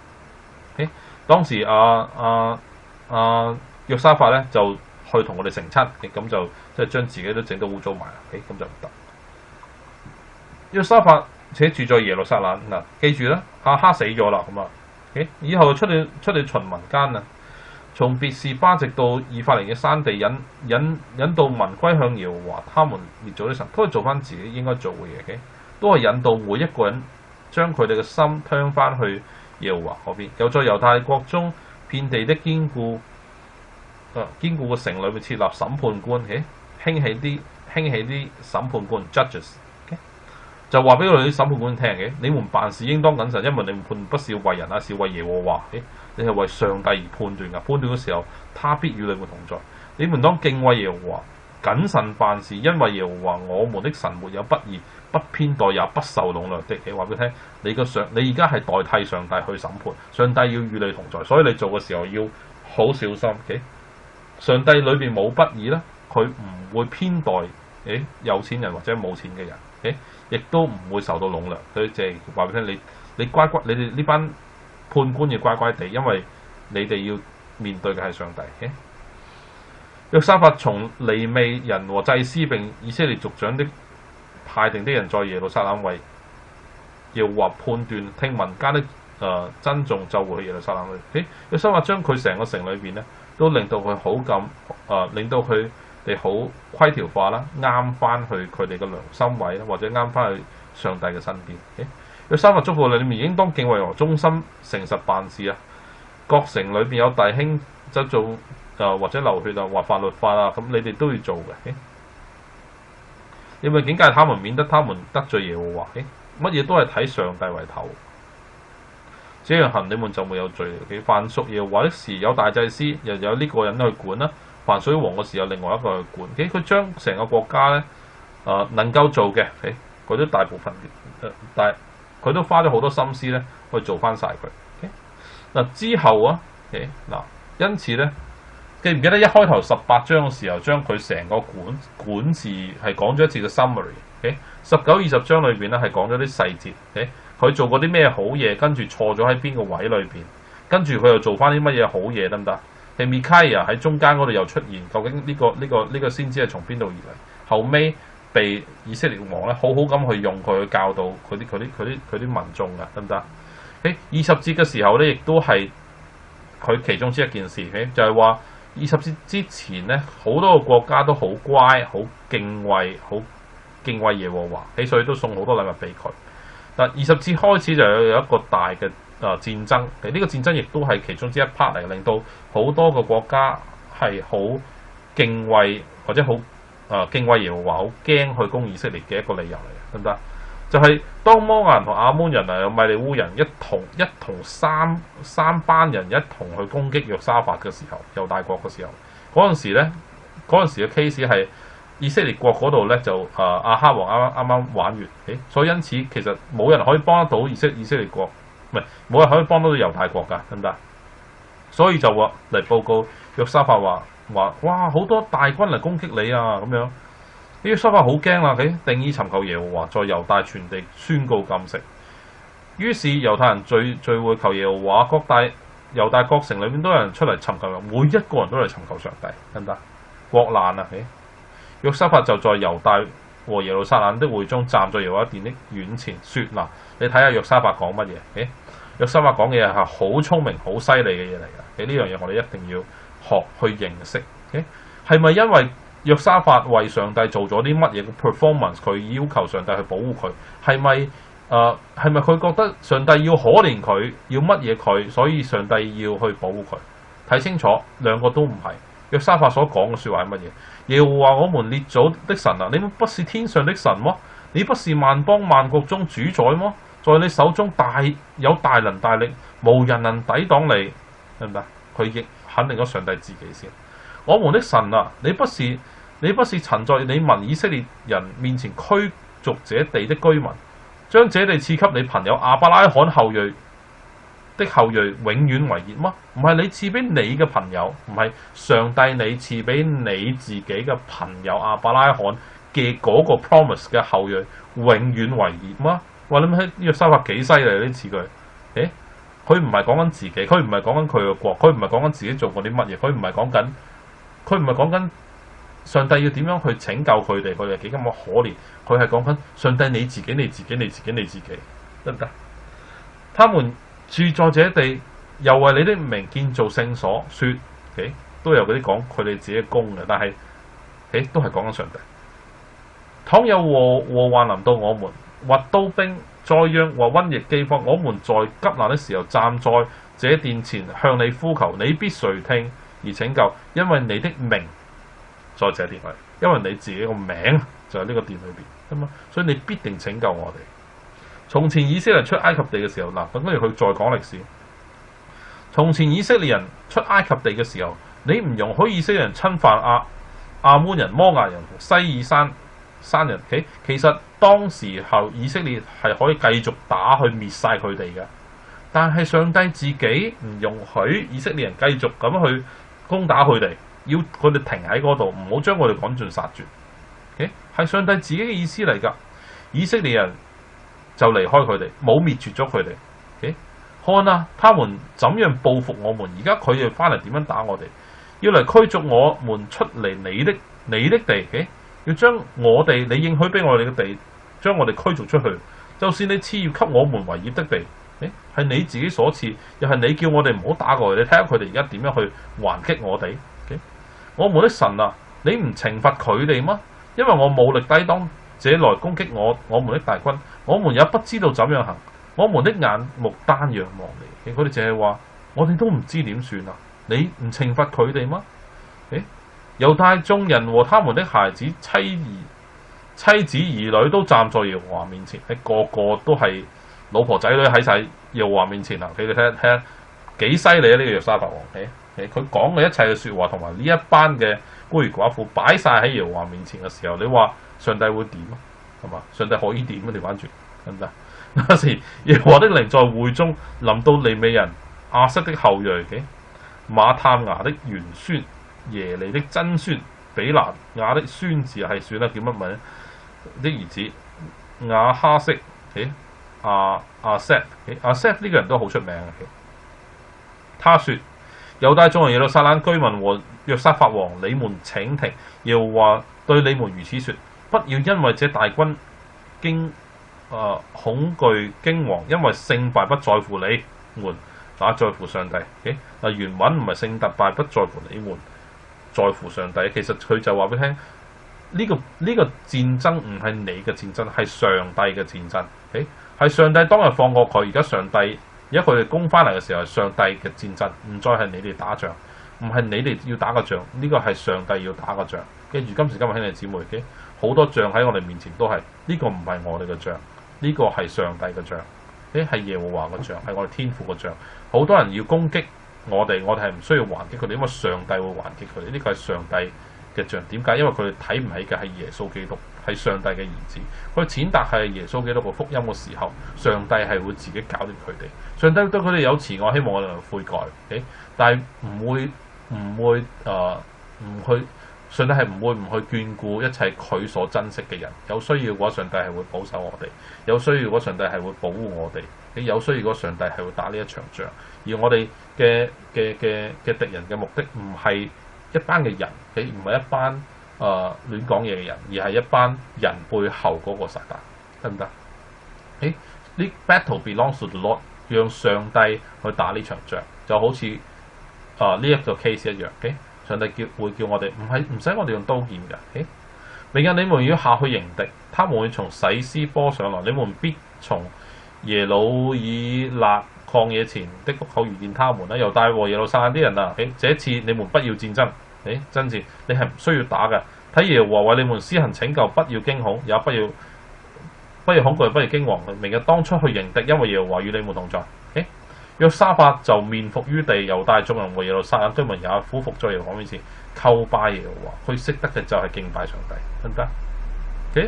？Okay? 當時啊啊啊約沙法咧就去同我哋成親，咁就即係將自己都整到污糟埋啦。咁、okay? 就唔得。約沙法且住在耶路撒冷嗱，記住啦，亞哈死咗啦，咁啊，okay? 以後出去出去巡民間啊，從別是巴直到以法蓮嘅山地引引引導民歸向耶和華，他們列祖的神，都係做翻自己應該做嘅嘢嘅，都係引導每一個人將佢哋嘅心聽翻去耶和華嗰邊。又在猶太國中遍地的堅固誒堅固嘅城裏面設立審判官，嘅興起啲興起啲審判官 judges。就話俾佢哋啲審判官聽嘅，你們辦事應當謹慎，因為你們判不是為人啊，是為耶和華。你係為上帝而判斷噶，判斷嘅時候，他必與你們同在。你們當敬畏耶和華，謹慎辦事，因為耶和華我們的神沒有不義，不偏待，也不受擄掠的。你話俾佢聽，你個上，你而家係代替上帝去審判，上帝要與你同在，所以你做嘅時候要好小心。嘅上帝裏邊冇不義啦，佢唔會偏待誒有錢人或者冇錢嘅人。嘅亦都唔會受到擄掠，所以即係話俾你聽，你你乖乖，你哋呢班判官要乖乖地，因為你哋要面對嘅係上帝。約沙法從利未人和祭司並以色列族長的派定的人，在耶路撒冷為要或判斷聽民間的誒珍重，就會去耶路撒冷去。約沙法將佢成個城裏邊咧，都令到佢好咁誒、呃，令到佢哋好規條化啦，啱翻去佢哋嘅良心位啦，或者啱翻去上帝嘅身邊。約沙法囑咐你哋應當敬畏和忠心誠實辦事啊！各城裏邊有弟兄就做誒、呃、或者流血啊，或犯律法啊，咁你哋都要做嘅。你咪警戒他們，免得他們得罪耶和華。乜嘢都係睇上帝為頭，這樣行你們就沒有罪。凡屬耶和華的事，有大祭司，又有呢個人去管啦。凡水王嘅時候，另外一個去管。佢將成個國家咧，誒、呃、能夠做嘅，佢都大部分，誒、呃、但係佢都花咗好多心思咧，去做翻晒佢。嗱之後啊，嗱因此咧，記唔記得一開頭十八章嘅時候，將佢成個管管治係講咗一次嘅 summary。十九二十章裏邊咧係講咗啲細節。佢做過啲咩好嘢，跟住錯咗喺邊個位裏邊，跟住佢又做翻啲乜嘢好嘢，得唔得？係米卡亞喺中間嗰度又出現，究竟呢、這個呢、這個呢、這個先知係從邊度而嚟？後尾被以色列王咧好好咁去用佢去教導佢啲佢啲佢啲佢啲民眾噶，得唔得？喺二十節嘅時候咧，亦都係佢其中之一件事，就係話二十節之前咧，好多個國家都好乖、好敬畏、好敬畏耶和華，所以都送好多禮物俾佢。嗱，二十節開始就有有一個大嘅。啊！戰爭，其實呢個戰爭亦都係其中之一 part 嚟，令到好多個國家係好敬畏或者好啊敬畏耶和華，好驚去攻以色列嘅一個理由嚟嘅，得唔得？就係、是、當摩亞人同亞捫人啊，有米利烏人一同一同三三班人一同去攻擊約沙法嘅時候，猶大國嘅時候，嗰陣時咧，嗰陣時嘅 case 係以色列國嗰度咧就啊亞哈王啱啱啱啱玩完，誒，所以因此其實冇人可以幫得到以色以色列國。唔係冇人可以幫到猶大國㗎，得唔得？所以就話嚟報告約沙法話話，哇好多大軍嚟攻擊你啊咁樣。約沙法好驚啦，佢定意尋求耶和華，在猶大全地宣告禁食。於是猶太人聚聚會求耶和華，各大猶大各城裏邊都有人出嚟尋求，每一個人都嚟尋求上帝，得唔得？國難啊！約沙法就在猶大和耶路撒冷的會中，站在耶和華殿的院前，説：嗱，你睇下約沙法講乜嘢？誒，約沙法講嘅嘢係好聰明、好犀利嘅嘢嚟㗎。誒，呢樣嘢我哋一定要學去認識。誒，係咪因為約沙法為上帝做咗啲乜嘢嘅 performance？佢要求上帝去保護佢？係咪誒？係咪佢覺得上帝要可憐佢，要乜嘢佢，所以上帝要去保護佢？睇清楚，兩個都唔係。約沙法所講嘅説話係乜嘢？耶和華我們列祖的神啊，你不是天上的神麼？你不是萬邦萬國中主宰麼？在你手中大有大能大力，無人能抵擋你，係咪啊？佢亦肯定咗上帝自己先。我們的神啊，你不是你不是曾在你民以色列人面前驅逐這地的居民，將這地賜給你朋友亞伯拉罕後裔的後裔永遠為業嗎？唔係你賜俾你嘅朋友，唔係上帝你賜俾你自己嘅朋友亞伯拉罕嘅嗰個 promise 嘅後裔永遠為業嗎？話你睇約沙法幾犀利呢次句，誒，佢唔係講緊自己，佢唔係講緊佢嘅國，佢唔係講緊自己做過啲乜嘢，佢唔係講緊，佢唔係講緊上帝要點樣去拯救佢哋，佢哋幾咁嘅可憐，佢係講緊上帝你自己，你自己，你自己，你自己，得唔得？他們住在這地，又為你的名建造聖所，說，誒，都有嗰啲講佢哋自己嘅功嘅，但係，誒，都係講緊上帝。倘有禍禍患臨到我們，或刀兵、災殃或瘟疫、饑荒，我們在急難的時候站在這殿前向你呼求，你必垂聽而拯救，因為你的名在這殿裏，因為你自己個名就喺呢個殿裏邊，咁啊，所以你必定拯救我哋。從前以色列人出埃及地嘅時候，嗱，咁跟住佢再講歷史。從前以色列人出埃及地嘅時候，你唔容許以色列人侵犯亞亞捫人、摩押人同西珥山山人。Okay? 其實當時候以色列係可以繼續打去滅晒佢哋嘅，但係上帝自己唔容許以色列人繼續咁去攻打佢哋，要佢哋停喺嗰度，唔好將佢哋趕盡殺絕。係、okay? 上帝自己嘅意思嚟㗎，以色列人就離開佢哋，冇滅絕咗佢哋。Okay? 看啊，他們怎樣報復我們？而家佢哋翻嚟點樣打我哋？要嚟驅逐我們出嚟你的你的地。Okay? 要將我哋你應許俾我哋嘅地，將我哋驅逐出去。就算你賜予給我們為業的地，誒係你自己所賜，又係你叫我哋唔好打過去。你睇下佢哋而家點樣去還擊我哋。Okay? 我們的神啊，你唔懲罰佢哋嗎？因為我武力抵擋這來攻擊我我們的大軍，我們也不知道怎樣行，我們的眼目單仰望你。佢哋淨係話，我哋都唔知點算啊！你唔懲罰佢哋嗎？誒，猶大眾人和他們的孩子、妻兒、妻子、兒女都站在耶和華面前，誒個個都係老婆仔女喺晒耶和華面前啊！你哋睇下睇下幾犀利啊！呢、這個約沙法王，誒誒，佢講嘅一切嘅説話同埋呢一班嘅孤兒寡婦擺晒喺耶和華面前嘅時候，你話上帝會點啊？係嘛？上帝可以點啊？調翻轉得唔得？那時耶和華的靈在會中臨到利未人亞瑟的後裔嘅馬探牙的玄孫耶利的曾孫比拿雅的孫子係算啦，叫乜名的兒子亞哈色嘅阿阿瑟阿瑟呢個人都好出名嘅。他說：猶大眾人耶路撒冷居民和約沙法王，你們請聽，耶和華對你們如此說：不要因為這大軍驚。誒、呃、恐懼驚惶，因為勝敗不在乎你們，那在乎上帝。嗱、okay? 原文唔係勝特敗不在乎你們，在乎上帝。其實佢就話俾你聽，呢、這個呢、這個戰爭唔係你嘅戰爭，係上帝嘅戰爭。係、okay? 上帝當日放過佢，而家上帝而家佢哋攻翻嚟嘅時候，係上帝嘅戰爭，唔再係你哋打仗，唔係你哋要打個仗，呢、這個係上帝要打個仗。記住今時今日兄弟姊妹，好、okay? 多仗喺我哋面前都係呢、這個唔係我哋嘅仗。呢個係上帝嘅仗，誒係耶和華嘅仗，係我哋天父嘅仗。好多人要攻擊我哋，我哋係唔需要還擊佢哋，因為上帝會還擊佢哋。呢個係上帝嘅仗。點解？因為佢哋睇唔起嘅係耶穌基督，係上帝嘅兒子。佢踐踏係耶穌基督嘅福音嘅時候，上帝係會自己搞掂佢哋。上帝對佢哋有慈愛，希望我哋悔改。誒，但係唔會唔會誒唔、呃、去。上帝係唔會唔去眷顧一切佢所珍惜嘅人，有需要嘅話，上帝係會保守我哋；有需要嘅話，上帝係會保護我哋。你有需要嘅話，上帝係會打呢一場仗。而我哋嘅嘅嘅嘅敵人嘅目的唔係一班嘅人，佢唔係一班誒、呃、亂講嘢嘅人，而係一班人背後嗰個撒旦，得唔得？誒，呢 battle belongs to the Lord，讓上帝去打呢場仗，就好似誒呢一個 case 一樣。Okay? 上帝叫會叫我哋唔係唔使我哋用刀劍嘅。明日你們要下去迎敵，他們會從洗斯波上來，你們必從耶魯以勒曠野前的谷口遇見他們啦。猶大和耶路撒冷啲人啊，誒，這一次你們不要戰爭，誒，真戰，你係唔需要打嘅。睇耶和華為你們施行拯救，不要驚恐，也不要不要恐懼，不要驚惶。明日當出去迎敵，因為耶和華與你們同在。誒， 約沙法就面伏於地，猶大眾人和耶路撒冷居民也俯伏在耶和華面前，叩拜耶和華。佢識得嘅就係敬拜上帝，得唔得 ？OK，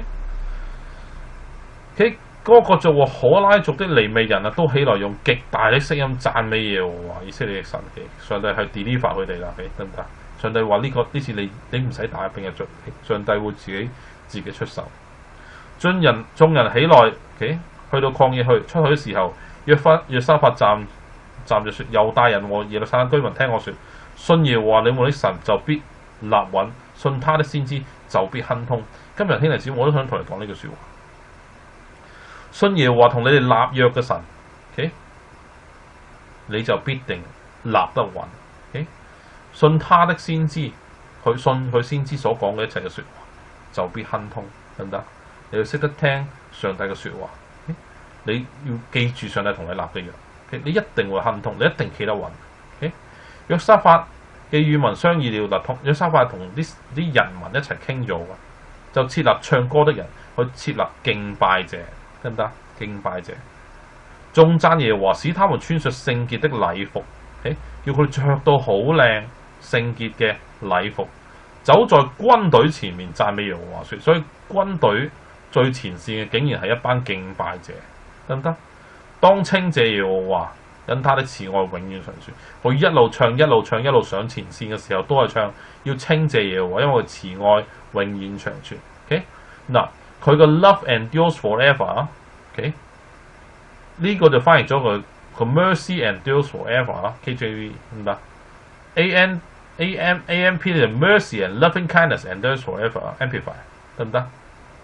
佢嗰個做可拉族的利未人啊，都起來用極大的聲音讚美耶和華以色列嘅神。上帝係 deliver 佢哋啦，得唔得？上帝話呢、這個呢次你你唔使打兵嘅仗，上帝會自己自己出手。眾人眾人起來，去到曠野去出去嘅時候，約法約沙法站站就説：猶大人和耶路撒冷居民聽我説，信耶和華你們的神就必立穩，信他的先知就必亨通。今日兄弟姊妹，我都想同你講呢句説話。信耶和華同你哋立約嘅神 ，OK， 你就必定立得穩。OK， 信他的先知，佢信佢先知所講嘅一切嘅説話，就必亨通，得唔得？你要識得聽上帝嘅説話， okay？ 你要記住上帝同你立嘅約， okay？ 你一定會亨通，你一定企得穩。Okay？ 約沙法嘅與民商議了，嗱，同約沙法同啲啲人民一齊傾咗嘅，就設立唱歌的人，去設立敬拜者，得唔得？敬拜者，頌讚耶和華，使他們穿着聖潔的禮服， okay？ 叫佢哋着到好靚聖潔嘅禮服，走在軍隊前面讚美耶和華說，所以軍隊最前線嘅竟然係一班敬拜者，得唔得？當稱謝耶和華，因他的慈愛永遠長存。佢一路唱一路唱一路上前線嘅時候，都係唱要稱謝耶和華，因為佢慈愛永遠長存。OK， 嗱，佢個 love endures forever。OK， 呢個就翻譯咗佢佢 mercy endures forever 啊 ，K J V 唔得 ，A N A M A M P 就 mercy and loving kindness endures forever，amplify 得唔得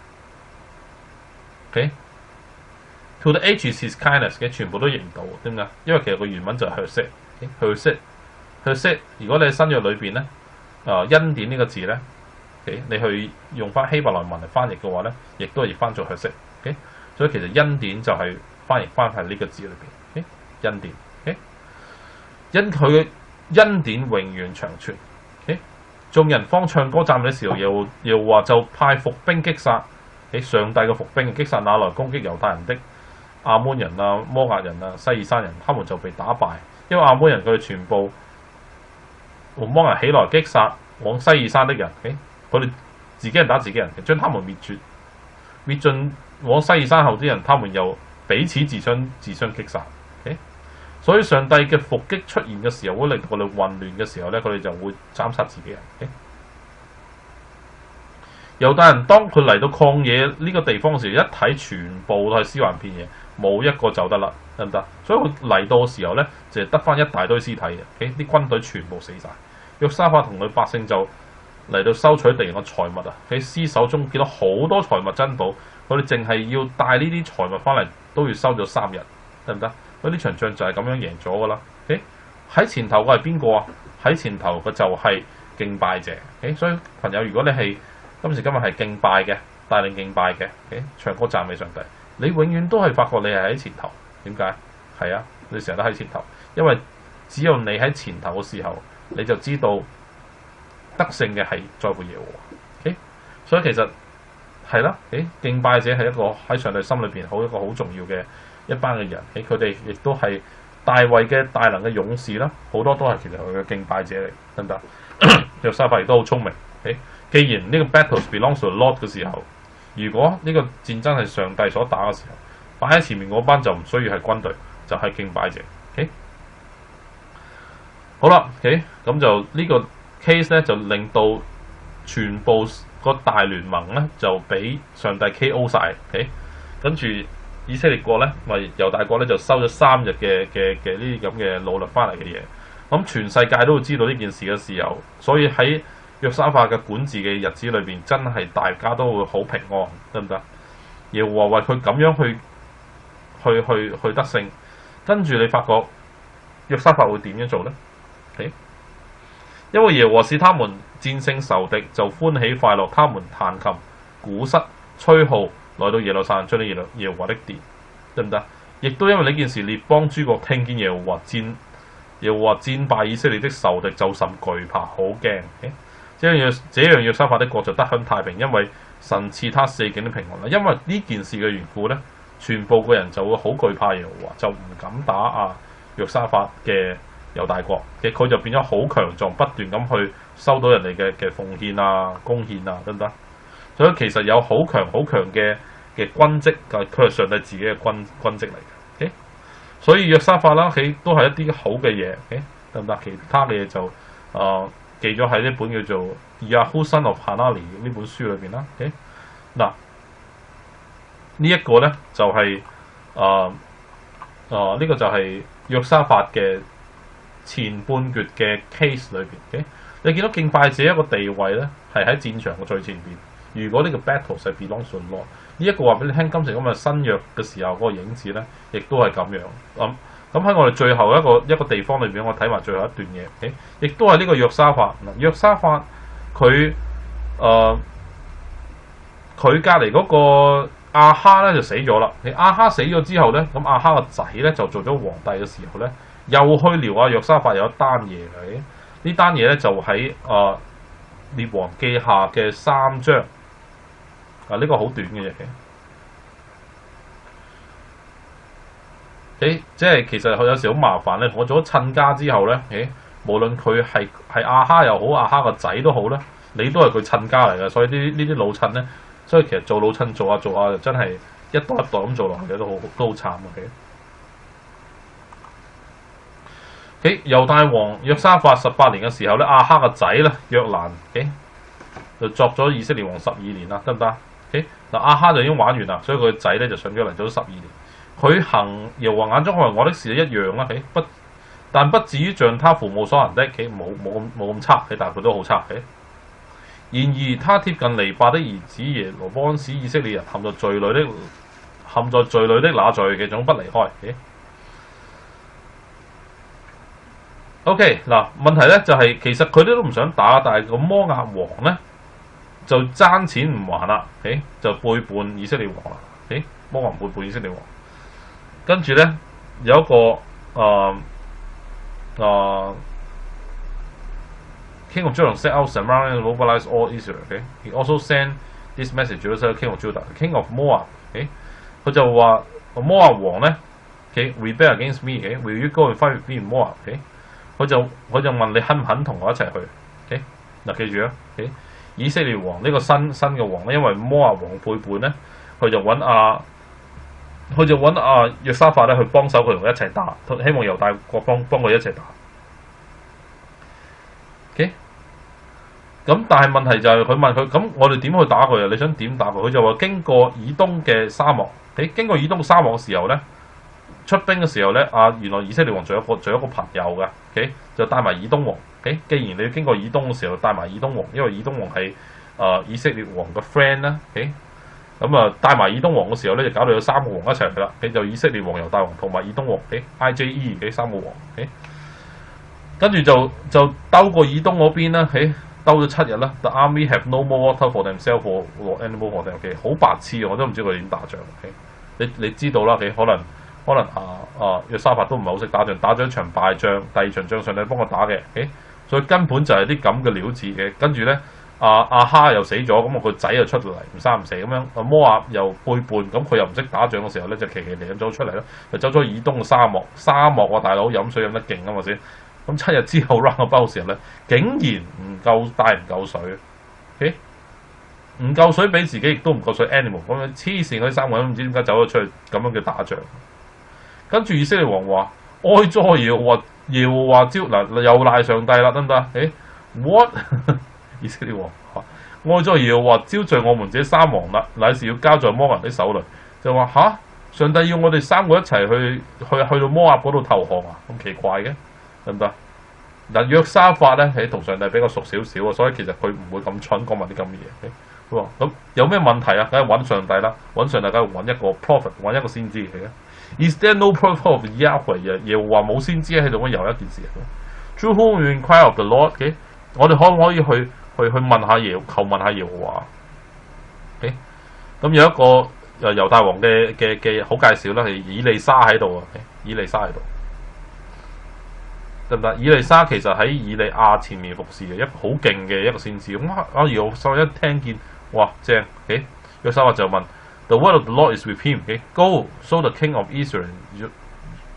？OK，to the ages his kindness 嘅全部都譯唔到，點解？因為其實個原文就係 Hesed，Hesed，Hesed。如果你喺新約裏邊咧，啊、呃、恩典呢個字咧 ，OK， 你去用翻希伯來文嚟翻譯嘅話咧，亦都係譯翻做 Hesed。OK， 所以其實恩典就係翻譯翻喺呢個字裏邊。OK， 恩典。OK， 因佢嘅恩典永遠長存。OK， 眾人方唱歌讚美嘅時候，又又話就派伏兵擊殺。喺上帝嘅伏兵擊殺那來攻擊猶大人的亞捫人啊、摩押人啊、西珥山人，他們就被打敗。因為亞捫人佢哋全部和摩押起來擊殺往西珥山的人，佢哋自己人打自己人，將他們滅絕滅盡。往西珥山後啲人，他們又彼此自相自相擊殺。Okay？ 所以上帝嘅伏擊出現嘅時候，會令到佢哋混亂嘅時候咧，佢哋就會斬殺自己人。Okay？猶大人當佢嚟到曠野呢個地方嘅時候，一睇全部都係屍橫遍野，冇一個走得甩，得唔得？所以佢嚟到嘅時候咧，就係得翻一大堆屍體嘅，啲、okay？軍隊全部死晒。約沙法同佢百姓就嚟到收取敵人嘅財物啊！喺屍首中見到好多財物珍寶，佢哋淨係要帶呢啲財物翻嚟，都要收咗三日，得唔得？所以呢場仗就係咁樣贏咗噶啦。喺、okay？前頭嘅係邊個啊？喺前頭嘅就係敬拜者。Okay？所以朋友，如果你係今時今日係敬拜嘅，帶領敬拜嘅， okay？ 唱歌讚美上帝，你永遠都係發覺你係喺前頭。點解？係啊，你成日都喺前頭，因為只有你喺前頭嘅時候，你就知道得勝嘅係在乎耶和華。Okay？所以其實係啦，誒、okay？敬拜者係一個喺上帝心裏邊好一個好重要嘅一班嘅人，誒佢哋亦都係大衛嘅大能嘅勇士啦，好多都係其實佢嘅敬拜者嚟，得唔得？約沙法亦都好聰明。Okay？既然呢個 battles belongs to the Lord 嘅時候，如果呢個戰爭係上帝所打嘅時候，擺喺前面嗰班就唔需要係軍隊，就係、是、敬拜者。Okay？ 好啦，咁、okay？就呢個 case 咧就令到全部個大聯盟咧就俾上帝 K O 晒。Okay？ 跟住以色列國咧，咪猶大國咧就收咗三日嘅嘅嘅呢啲咁嘅擄掠翻嚟嘅嘢。咁全世界都會知道呢件事嘅時候，所以喺約沙法嘅管治嘅日子裏邊，真係大家都會好平安，得唔得？耶和華為佢咁樣去去去去得勝，跟住你發覺約沙法會點樣做呢？ Okay？ 因為耶和華使他們戰勝仇敵，就歡喜快樂，他們彈琴、鼓瑟、吹號，來到耶路撒冷，將耶耶和華的殿，得唔得？亦都因為呢件事，列邦諸國聽見耶和華戰耶和華戰敗以色列的仇敵，就甚懼怕，好驚。Okay？這樣這樣約沙法的國就得享太平，因為神賜他四境的平安啦。因為呢件事嘅緣故咧，全部嘅人就會好懼怕耶和華，就唔敢打啊約沙法嘅猶大國嘅，佢就變咗好強壯，不斷咁去收到人哋嘅嘅奉獻啊、貢獻啊等等。所以其實有好強好強嘅嘅軍績，佢係上帝自己嘅軍軍績嚟嘅。Okay? 所以約沙法啦，佢都係一啲好嘅嘢，得唔得？其他嘅嘢就啊、呃、記咗喺呢本叫做《Yahu Son of Hanani》呢本書裏邊啦。嗱、okay? 呢一個咧就係啊啊呢個就係約沙法嘅前半橛嘅 case 裏邊。Okay? 你見到敬拜者一個地位咧係喺戰場嘅最前邊。如果呢個 battle 係 belongs to Lord，呢一個話俾你聽，今時今日新約嘅時候嗰個影子咧，亦都係咁樣。咁咁喺我哋最後一個一個地方裏邊，我睇埋最後一段嘢，亦都係呢個約沙法。嗱，約沙法佢誒佢隔離嗰個亞哈咧就死咗啦。你亞哈死咗之後咧，咁亞哈個仔咧就做咗皇帝嘅時候咧，又去撩阿約沙法有一單嘢嘅。呢單嘢咧就喺誒列王記下嘅三章。啊！呢、這個好短嘅嘢嘅，誒，即係其實佢有時好麻煩咧。我做咗親家之後咧，誒，無論佢係係亞哈又好，亞哈個仔都好咧，你都係佢親家嚟嘅。所以呢呢啲老親咧，所以其實做老親做下做下，就真係一代一代咁做落去，都好都好慘嘅。誒，猶大王約沙法十八年嘅時候咧，亞哈個仔咧約蘭，誒，就作咗以色列王十二年啦，得唔得？嗱，亞哈就已經玩完啦，所以佢個仔咧就上咗嚟做咗十二年。佢行耶和華眼中看為惡的事一樣啦，不但不至於像他父母所行的，冇冇咁冇咁差，但係佢都好差。然而他貼近尼八的兒子耶羅波安，使以色列人陷在罪裏的陷在罪裏的那罪嘅總不離開。OK 嗱，問題咧就係、是、其實佢哋都唔想打，但係個摩押王咧。就爭錢唔還啦，誒就背叛以色列王啦，誒摩押背叛以色列王，跟住咧有一個誒誒、呃呃、King of Jordan set out Samaria and mobilize all Israel. Okay? He also sent this message to the King of Judah, King of Moab. 佢、okay? 就話摩押王咧 ，okay? rebel against me. Okay? Will you go and fight with me in Moab? 佢、okay? 就佢就問你肯唔肯同我一齊去？嗱、okay? 記住啊。Okay? 以色列王呢、這個新新嘅王咧，因為摩押王背叛咧，佢就揾阿佢就揾阿約沙法咧去幫手，佢同佢一齊打，希望猶大國幫幫佢一齊打。OK， 咁但係問題就係、是、佢問佢，咁我哋點去打佢啊？你想點打佢？佢就話經過以東嘅沙漠。誒，經過以東沙漠嘅時候咧，出兵嘅時候咧，啊原來以色列王仲有個仲有一個朋友嘅 ，OK 就帶埋以東王。Okay? 既然你要經過以東嘅時候，帶埋以東王，因為以東王係誒、呃、以色列王嘅 friend 啦。咁、okay? 啊帶埋以東王嘅時候咧，就搞到有三個王一齊去啦。咁、okay? 就以色列王、猶大王同埋以東王。I J E 嘅三個王。Okay? 跟住就就兜過以東嗰邊啦。兜、okay? 咗七日啦。The army have no more water for themselves or animal for them。好、okay? 白痴啊！我都唔知佢點打仗。Okay? 你你知道啦。Okay? 可能可能啊啊約沙法都唔係好識打仗，打咗一場敗仗，第二場仗上帝幫我打嘅。Okay? 所以根本就係啲咁嘅料子嘅，跟住咧，阿、啊、阿哈又死咗，咁我個仔又出嚟唔生唔死咁樣，阿摩押又背叛，咁佢又唔識打仗嘅時候咧，就奇奇嚟咁走出嚟啦，就走咗以東嘅沙漠，沙漠啊大佬飲水飲得勁啊嘛先，咁七日之後 round about 嘅時候咧，竟然唔夠帶唔夠水 ，OK， 唔夠水俾自己，亦都唔夠水 animal， 咁樣黐線嗰啲三個人唔知點解走咗出去咁樣嘅打仗，跟住以色列王話哀哉要話。耶和華招嗱又賴上帝啦，得唔得？誒 what 以色列王哀哉耶和華招聚我們這三王啦，乃是要交在摩押人的手裏。就話吓，上帝要我哋三個一齊去去去到摩押嗰度投降啊？咁奇怪嘅，得唔得？嗱約沙法咧係同上帝比較熟少少啊，所以其實佢唔會咁蠢講埋啲咁嘅嘢。佢話咁有咩問題啊？梗係揾上帝啦，揾上帝梗係揾一個 prophet， 揾一個先知嚟嘅。Is there no prophet of Yahweh？ 耶和華冇先知喺度，咁又一件事嚟。Through whom we inquire of the Lord？ Okay? 我哋可唔可以去去去問下耶求問下耶和華？咁、okay? 有一個誒猶大王嘅嘅嘅好介紹啦，係以利沙喺度啊，以利沙喺度得唔得？以利沙其實喺以利亞前面服侍嘅一個好勁嘅一個先知。咁阿耶和華一聽見，哇正！誒約沙法就問。The word of the Lord is with him. Okay? Go, so the king of Israel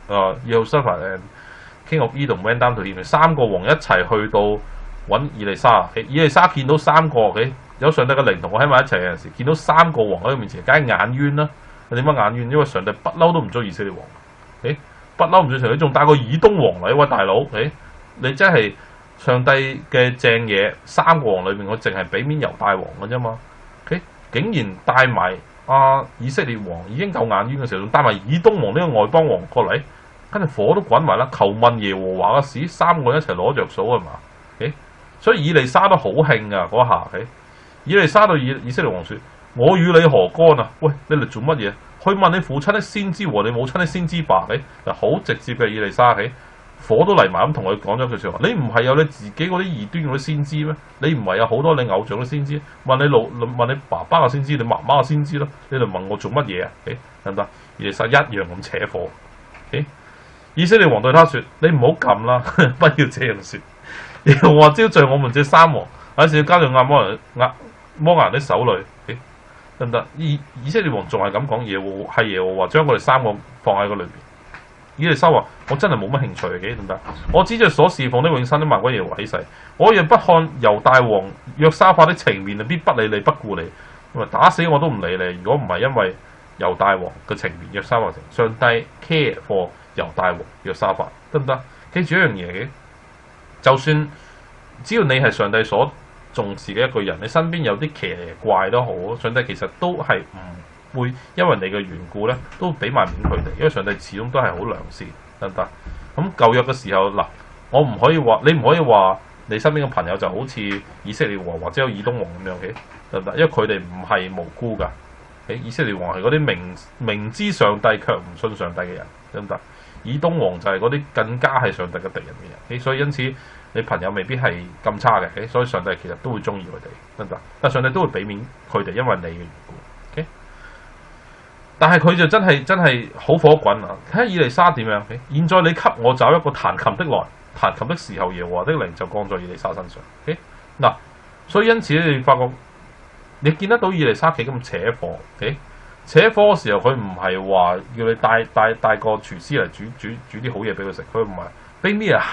啊 Jehoshaphat King of Edom went down to him，三個王一齊去到揾以利沙。以利沙見到三個，有上帝嘅靈同我喺埋一齊嘅陣時，見到三個王喺佢面前，梗係眼冤啦。點解眼冤？因為上帝不嬲都唔中意以色列王，誒不嬲唔中意上帝，仲帶個以東王嚟，喂大佬，誒你真係上帝嘅正嘢，三個王裏面我淨係俾面猶大王嘅啫嘛，誒竟然帶埋阿以色列王已經夠眼冤嘅時候，仲帶埋以東王呢個外邦王過嚟。跟住火都滾埋啦！求問耶和華嘅事，三個人一齊攞着數係嘛？誒，所以以利沙都好興噶嗰下。誒，以利沙對以以色列王説：我與你何干啊？喂，你嚟做乜嘢？去問你父親的先知和你母親的先知吧。誒，嗱，好直接嘅以利沙，誒，火都嚟埋咁同佢講咗句説話：你唔係有你自己嗰啲異端嗰啲先知咩？你唔係有好多你偶像嘅先知？問你老問你爸爸嘅先知，你媽媽嘅先知咯？你嚟問我做乜嘢啊？誒，得唔得？以利沙一樣咁扯火。誒。以色列王對他說：你唔好撳啦，不要這樣說。耶和華招聚我們這三王，還是要交在亞摩人亞摩亞人的手裏。誒得唔得？以以色列王仲係咁講，耶和係耶和華將我哋三個放喺個裏邊。以利沙話：我真係冇乜興趣嘅，得唔得？我指着所侍奉的永生的萬軍耶和華起誓，我若不看猶大王約沙法的情面，必不理你不顧你。咁啊，打死我都唔理你。如果唔係因為猶大王嘅情面，約沙法情，上帝 care for 猶大王約沙法，得唔得？記住一樣嘢嘅，就算只要你係上帝所重視嘅一個人，你身邊有啲奇怪都好，上帝其實都係唔會因為你嘅緣故咧，都俾埋面佢哋，因為上帝始終都係好良善，得唔得？咁舊約嘅時候嗱，我唔可以話你唔可以話你身邊嘅朋友就好似以色列王或者有以東王咁樣嘅，得唔得？因為佢哋唔係無辜㗎，以色列王係嗰啲明明知上帝卻唔信上帝嘅人，得唔得？以東王就係嗰啲更加係上帝嘅敵人嘅人，所以因此你朋友未必係咁差嘅，所以上帝其實都會中意佢哋，得唔得？但上帝都會俾面佢哋，因為你嘅緣故。但係佢就真係真係好火滾啊！睇下以利沙點樣？現在你給我找一個彈琴的來，彈琴的時候，耶和華的靈就降在以利沙身上。嗱，所以因此你發覺你見得到以利沙幾咁扯火。扯火嘅時候，佢唔係話要你帶帶帶個廚師嚟煮煮煮啲好嘢俾佢食，佢唔係。俾咩啊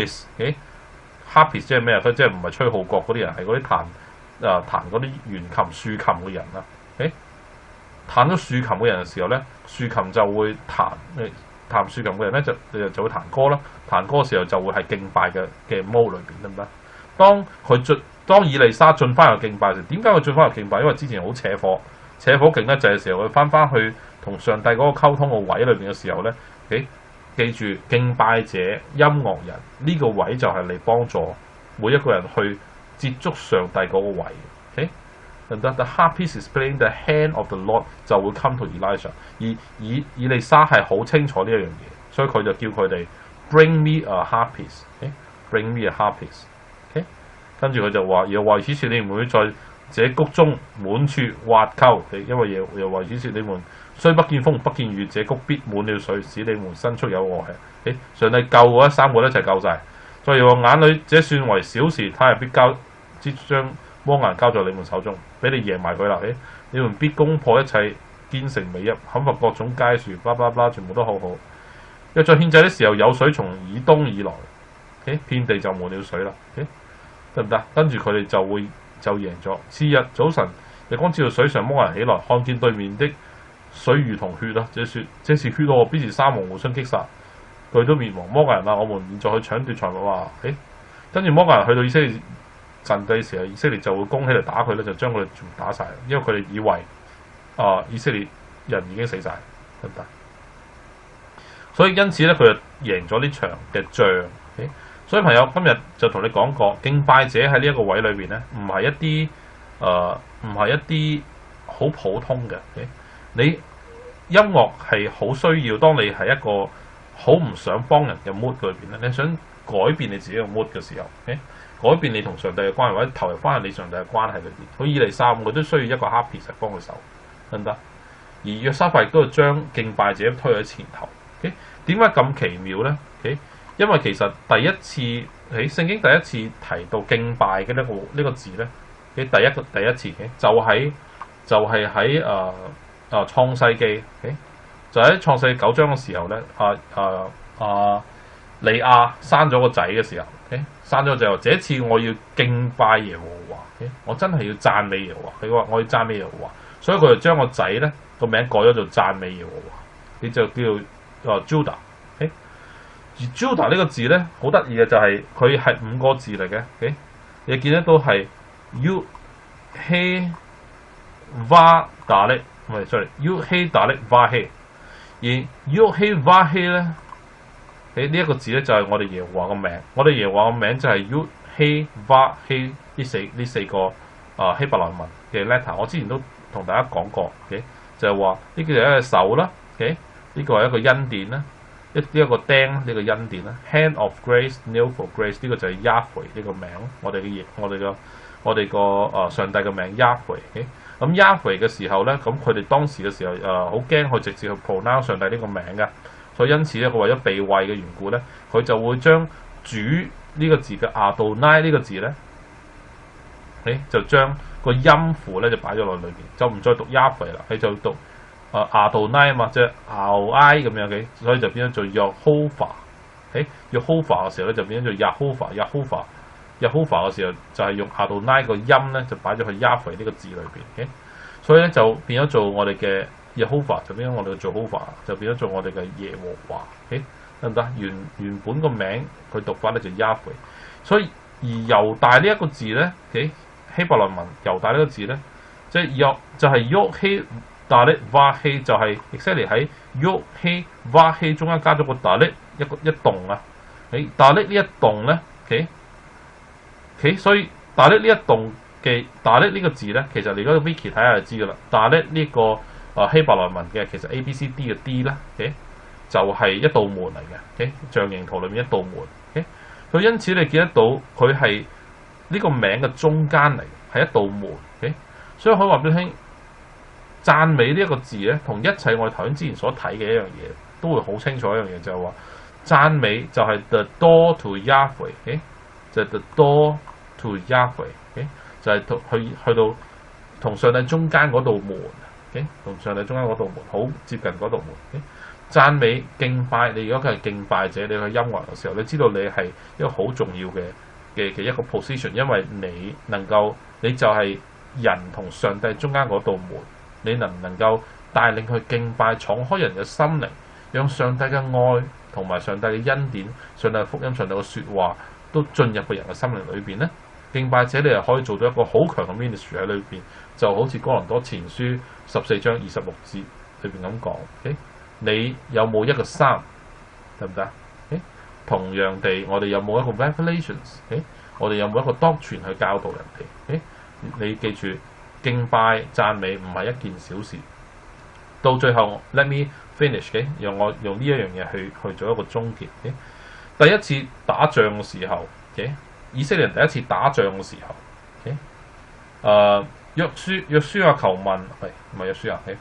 harpist，harpist 即係咩啊？佢即係唔係吹號角嗰啲人，係嗰啲彈啊彈嗰啲弦琴、豎琴嘅人啦。誒，彈咗豎琴嘅人嘅時候咧，豎琴就會彈誒彈豎琴嘅人咧就就就會彈歌啦。彈歌嘅時候就會係敬拜嘅嘅 mode 裏邊，得唔得？當佢進當以利沙進翻入敬拜時，點解佢進翻入敬拜？因為之前好扯火。扯火勁得滯嘅時候，佢翻翻去同上帝嗰個溝通個位裏邊嘅時候咧，誒記住敬拜者、音樂人呢、這個位就係嚟幫助每一個人去接觸上帝嗰個位。誒，得唔得？The harpist is playing the hand of the Lord 就會 come to Elijah。而以以利沙係好清楚呢一樣嘢，所以佢就叫佢哋 bring me a harpist。誒 ，bring me a harpist。誒，跟住佢就話：又為此事你唔會再。這谷中滿處挖溝，因為耶和華指示你們，雖不見風不見雨，這谷必滿了水，使你們牲畜有餓吃。誒，上帝救嗰三個一齊救晒，所以我眼裏這算為小事，他係必交，即將摩押交在你們手中，俾你贏埋佢啦。誒，你們必攻破一切堅城美邑，砍伐各種佳樹，巴拉巴拉，全部都好好。若在獻祭的時候有水從以東以來，誒，遍地就滿了水啦。誒，得唔得？跟住佢哋就會。就贏咗。次日早晨，日光照到水上，摩押人起來，看見對面的水如同血啊！這説這是血喎，必是三王互相擊殺，佢都滅亡。摩押人啊，我們現在去搶奪財物啊！誒，跟住摩押人去到以色列陣地嘅時候，以色列就會攻起嚟打佢咧，就將佢哋全部打晒，因為佢哋以為啊、呃、以色列人已經死晒，得唔得？所以因此咧，佢就贏咗呢場嘅仗。誒，所以朋友今日就同你講過，敬拜者喺呢一個位裏邊咧，唔係一啲誒，唔係一啲好普通嘅。你音樂係好需要，當你係一個好唔想幫人嘅 mood 裏邊咧，你想改變你自己嘅 mood 嘅時候，改變你同上帝嘅關係，或者投入翻去你上帝嘅關係裏邊，好以利沙佢都需要一個 harpist 幫佢手，得唔得？而約沙法亦都係將敬拜者推喺前頭。點解咁奇妙咧？因為其實第一次喺聖經第一次提到敬拜嘅呢個呢個字咧，嘅第一個第一次嘅就喺就係喺誒誒創世記， 就喺創世九章嘅時候咧，啊啊啊利亞生咗個仔嘅時候，誒、okay? 生咗就話：這次我要敬拜耶和華， okay? 我真係要讚美耶和華。佢話我要讚美耶和華，所以佢就將個仔咧個名改咗做讚美耶和華，佢就叫做啊 Judah。Okay? 而 Judah 呢個字咧好得意嘅就係佢係五個字嚟嘅。Okay? 你見得到係 U He Va Dalet， 唔係 sorry，U He Dalet Va He， 而 U He Va He 咧。喺呢一個字咧就係我哋耶和華個名，我哋耶和華個名就係 Yud He Va He 呢四呢四個啊、呃、希伯來文嘅 letter。我之前都同大家講過，okay? 就係話呢個係一個手啦，呢、okay? 個係一個恩典啦，一呢一個釘呢個恩典啦 ，Hand of Grace, Nail for Grace 呢個就係 Yahweh 呢個名，我哋嘅耶我哋個我哋個啊上帝嘅名 Yahweh。咁、okay? Yahweh 嘅時候咧，咁佢哋當時嘅時候誒好驚去直接去 pronounce 上帝呢個名嘅。所以因此咧，佢為咗避諱嘅緣故咧，佢就會將主呢個字嘅阿道拉呢個字咧，誒就將個音符咧就擺咗落裏邊，就唔再讀 Yahweh 啦，佢就讀啊阿道拉啊嘛，即係拗埃咁樣嘅，所以就變咗做 Yehovah。誒 Yehovah 嘅時候咧，就變咗做 Yehovah，Yehovah，Yehovah 嘅時候就係用阿道拉個音咧，就擺咗去 Yahweh 呢個字裏邊。誒，所以咧就變咗做我哋嘅。Yehovah 就變咗我哋嘅 Jehovah，就變咗做我哋嘅耶和華，得唔得？原原本個名佢讀法咧就 Yahweh， 所以而猶大呢一個字咧，希伯來文猶大呢個字咧，即係約就係 Yod He Dalet Va He， 就係 exactly 喺 Yod He Va He 中間加咗個 Dalet 一個一棟啊，誒 Dalet 呢一棟咧 ，OK OK， 所以 Dalet 呢一棟嘅 Dalet 呢個字咧，其實你嗰個 Wiki 睇下就知噶啦 ，Dalet 呢個。啊希伯來文嘅其實 A B C D 嘅 D 咧，okay? 就係一道門嚟嘅，okay? 象形圖裏面一道門，佢、okay? 因此你見得到佢係呢個名嘅中間嚟，係一道門，okay? 所以可以話俾你聽，讚美呢一個字咧，同一切我哋頭先之前所睇嘅一樣嘢，都會好清楚一樣嘢，就係話讚美就係 the door to Yahweh，okay? 就係 the door to Yahweh，okay? 就係去去到同上帝中間嗰道門。同、okay? 上帝中間嗰道門好接近嗰道門，讚、okay? 美敬拜你。如果佢係敬拜者，你去音樂嘅時候，你知道你係一個好重要嘅嘅嘅一個 position， 因為你能夠你就係人同上帝中間嗰道門，你能唔能夠帶領佢敬拜，敞開人嘅心靈，讓上帝嘅愛同埋上帝嘅恩典、上帝嘅福音、上帝嘅説話都進入個人嘅心靈裏邊咧？敬拜者你係可以做到一個好強嘅 ministry 喺裏邊，就好似哥林多前書十四章二十六節裏邊咁講。Okay? 你有冇一個心，得唔得？Okay? 同樣地，我哋有冇一個 revelations？Okay? 我哋有冇一個 doctrine 去教導人哋？Okay? 你記住，敬拜讚美唔係一件小事。到最後 ，let me finish 嘅，讓我用呢一樣嘢去去做一個終結。Okay? 第一次打仗嘅時候。Okay? 以色列人第一次打仗嘅時候，誒、okay? 呃，約書約書亞求問，喂，唔係約書亞，誒，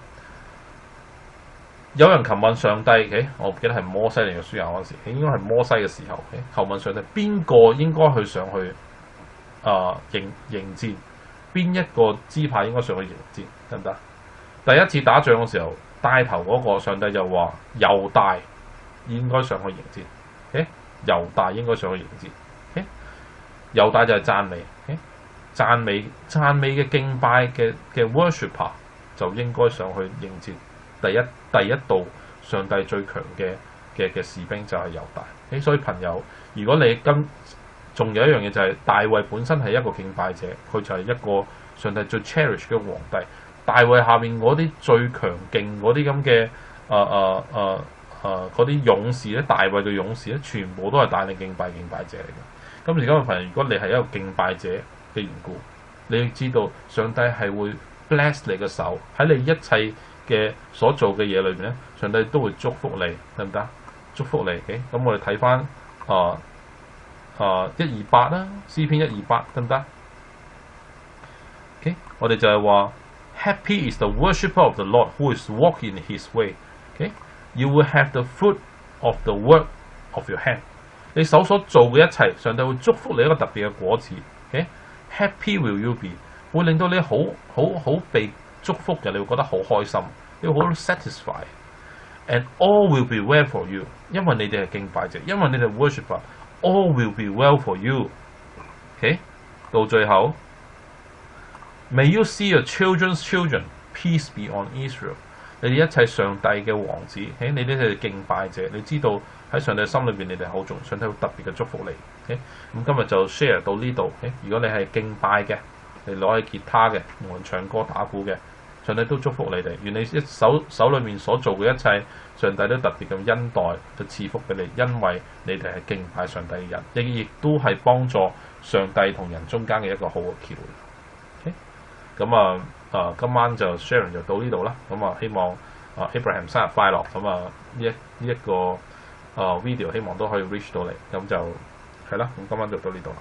有人求問上帝，誒、okay? 我唔記得係摩西定約書亞嗰陣時，應該係摩西嘅時候，誒、okay? 求問上帝邊個應該去上去啊、呃、迎迎戰，邊一個支派應該上去迎戰，得唔得？第一次打仗嘅時候，帶頭嗰個上帝就話猶大應該上去迎戰，誒，猶大應該上去迎戰。猶大就係讚美，讚美讚美嘅敬拜嘅嘅 worshipper 就應該上去迎接第一第一道上帝最強嘅嘅嘅士兵就係猶大。誒，所以朋友，如果你今仲有一樣嘢就係大衛本身係一個敬拜者，佢就係一個上帝最 cherish 嘅皇帝。大衛下面嗰啲最強勁嗰啲咁嘅誒誒誒誒嗰啲勇士咧，大衛嘅勇士咧，全部都係帶領敬拜敬拜者嚟嘅。今時今日朋友，如果你係一個敬拜者嘅緣故，你要知道上帝係會 bless 你嘅手，喺你一切嘅所做嘅嘢裏邊咧，上帝都會祝福你，得唔得？祝福你，咁、okay? 我哋睇翻啊啊一二八啦，詩篇一二八，得唔得 ？OK， 我哋就係話 Happy is the worshipper of the Lord who is walking in His way。OK，you will have the fruit of the work of your hand。你手所做嘅一切，上帝會祝福你一個特別嘅果子。Okay? Happy will you be， 會令到你好好好被祝福嘅，你會覺得好開心，你會好 satisfy。 And all will be well for you， 因為你哋係敬拜者，因為你哋 worshipper，all will be well for you。OK， 到最後 ，May you see your children's children, peace be on Israel。你哋一切上帝嘅王子，喺你哋係敬拜者，你知道喺上帝心裏邊，你哋好重，上帝會特別嘅祝福你。OK， 咁今日就 share 到呢度。OK， 如果你係敬拜嘅，你攞起吉他嘅，無論唱歌打鼓嘅。上帝都祝福你哋，願你一手手裏面所做嘅一切，上帝都特別咁恩待，就賜福俾你，因為你哋係敬拜上帝嘅人，亦亦都係幫助上帝同人中間嘅一個好嘅橋樑。OK， 咁啊啊，今晚就 sharing 就到呢度啦。咁啊，希望啊 Abraham 生日快樂。咁啊，呢一呢一個啊 video 希望都可以 reach 到你。咁就係啦。咁今晚就到呢度啦。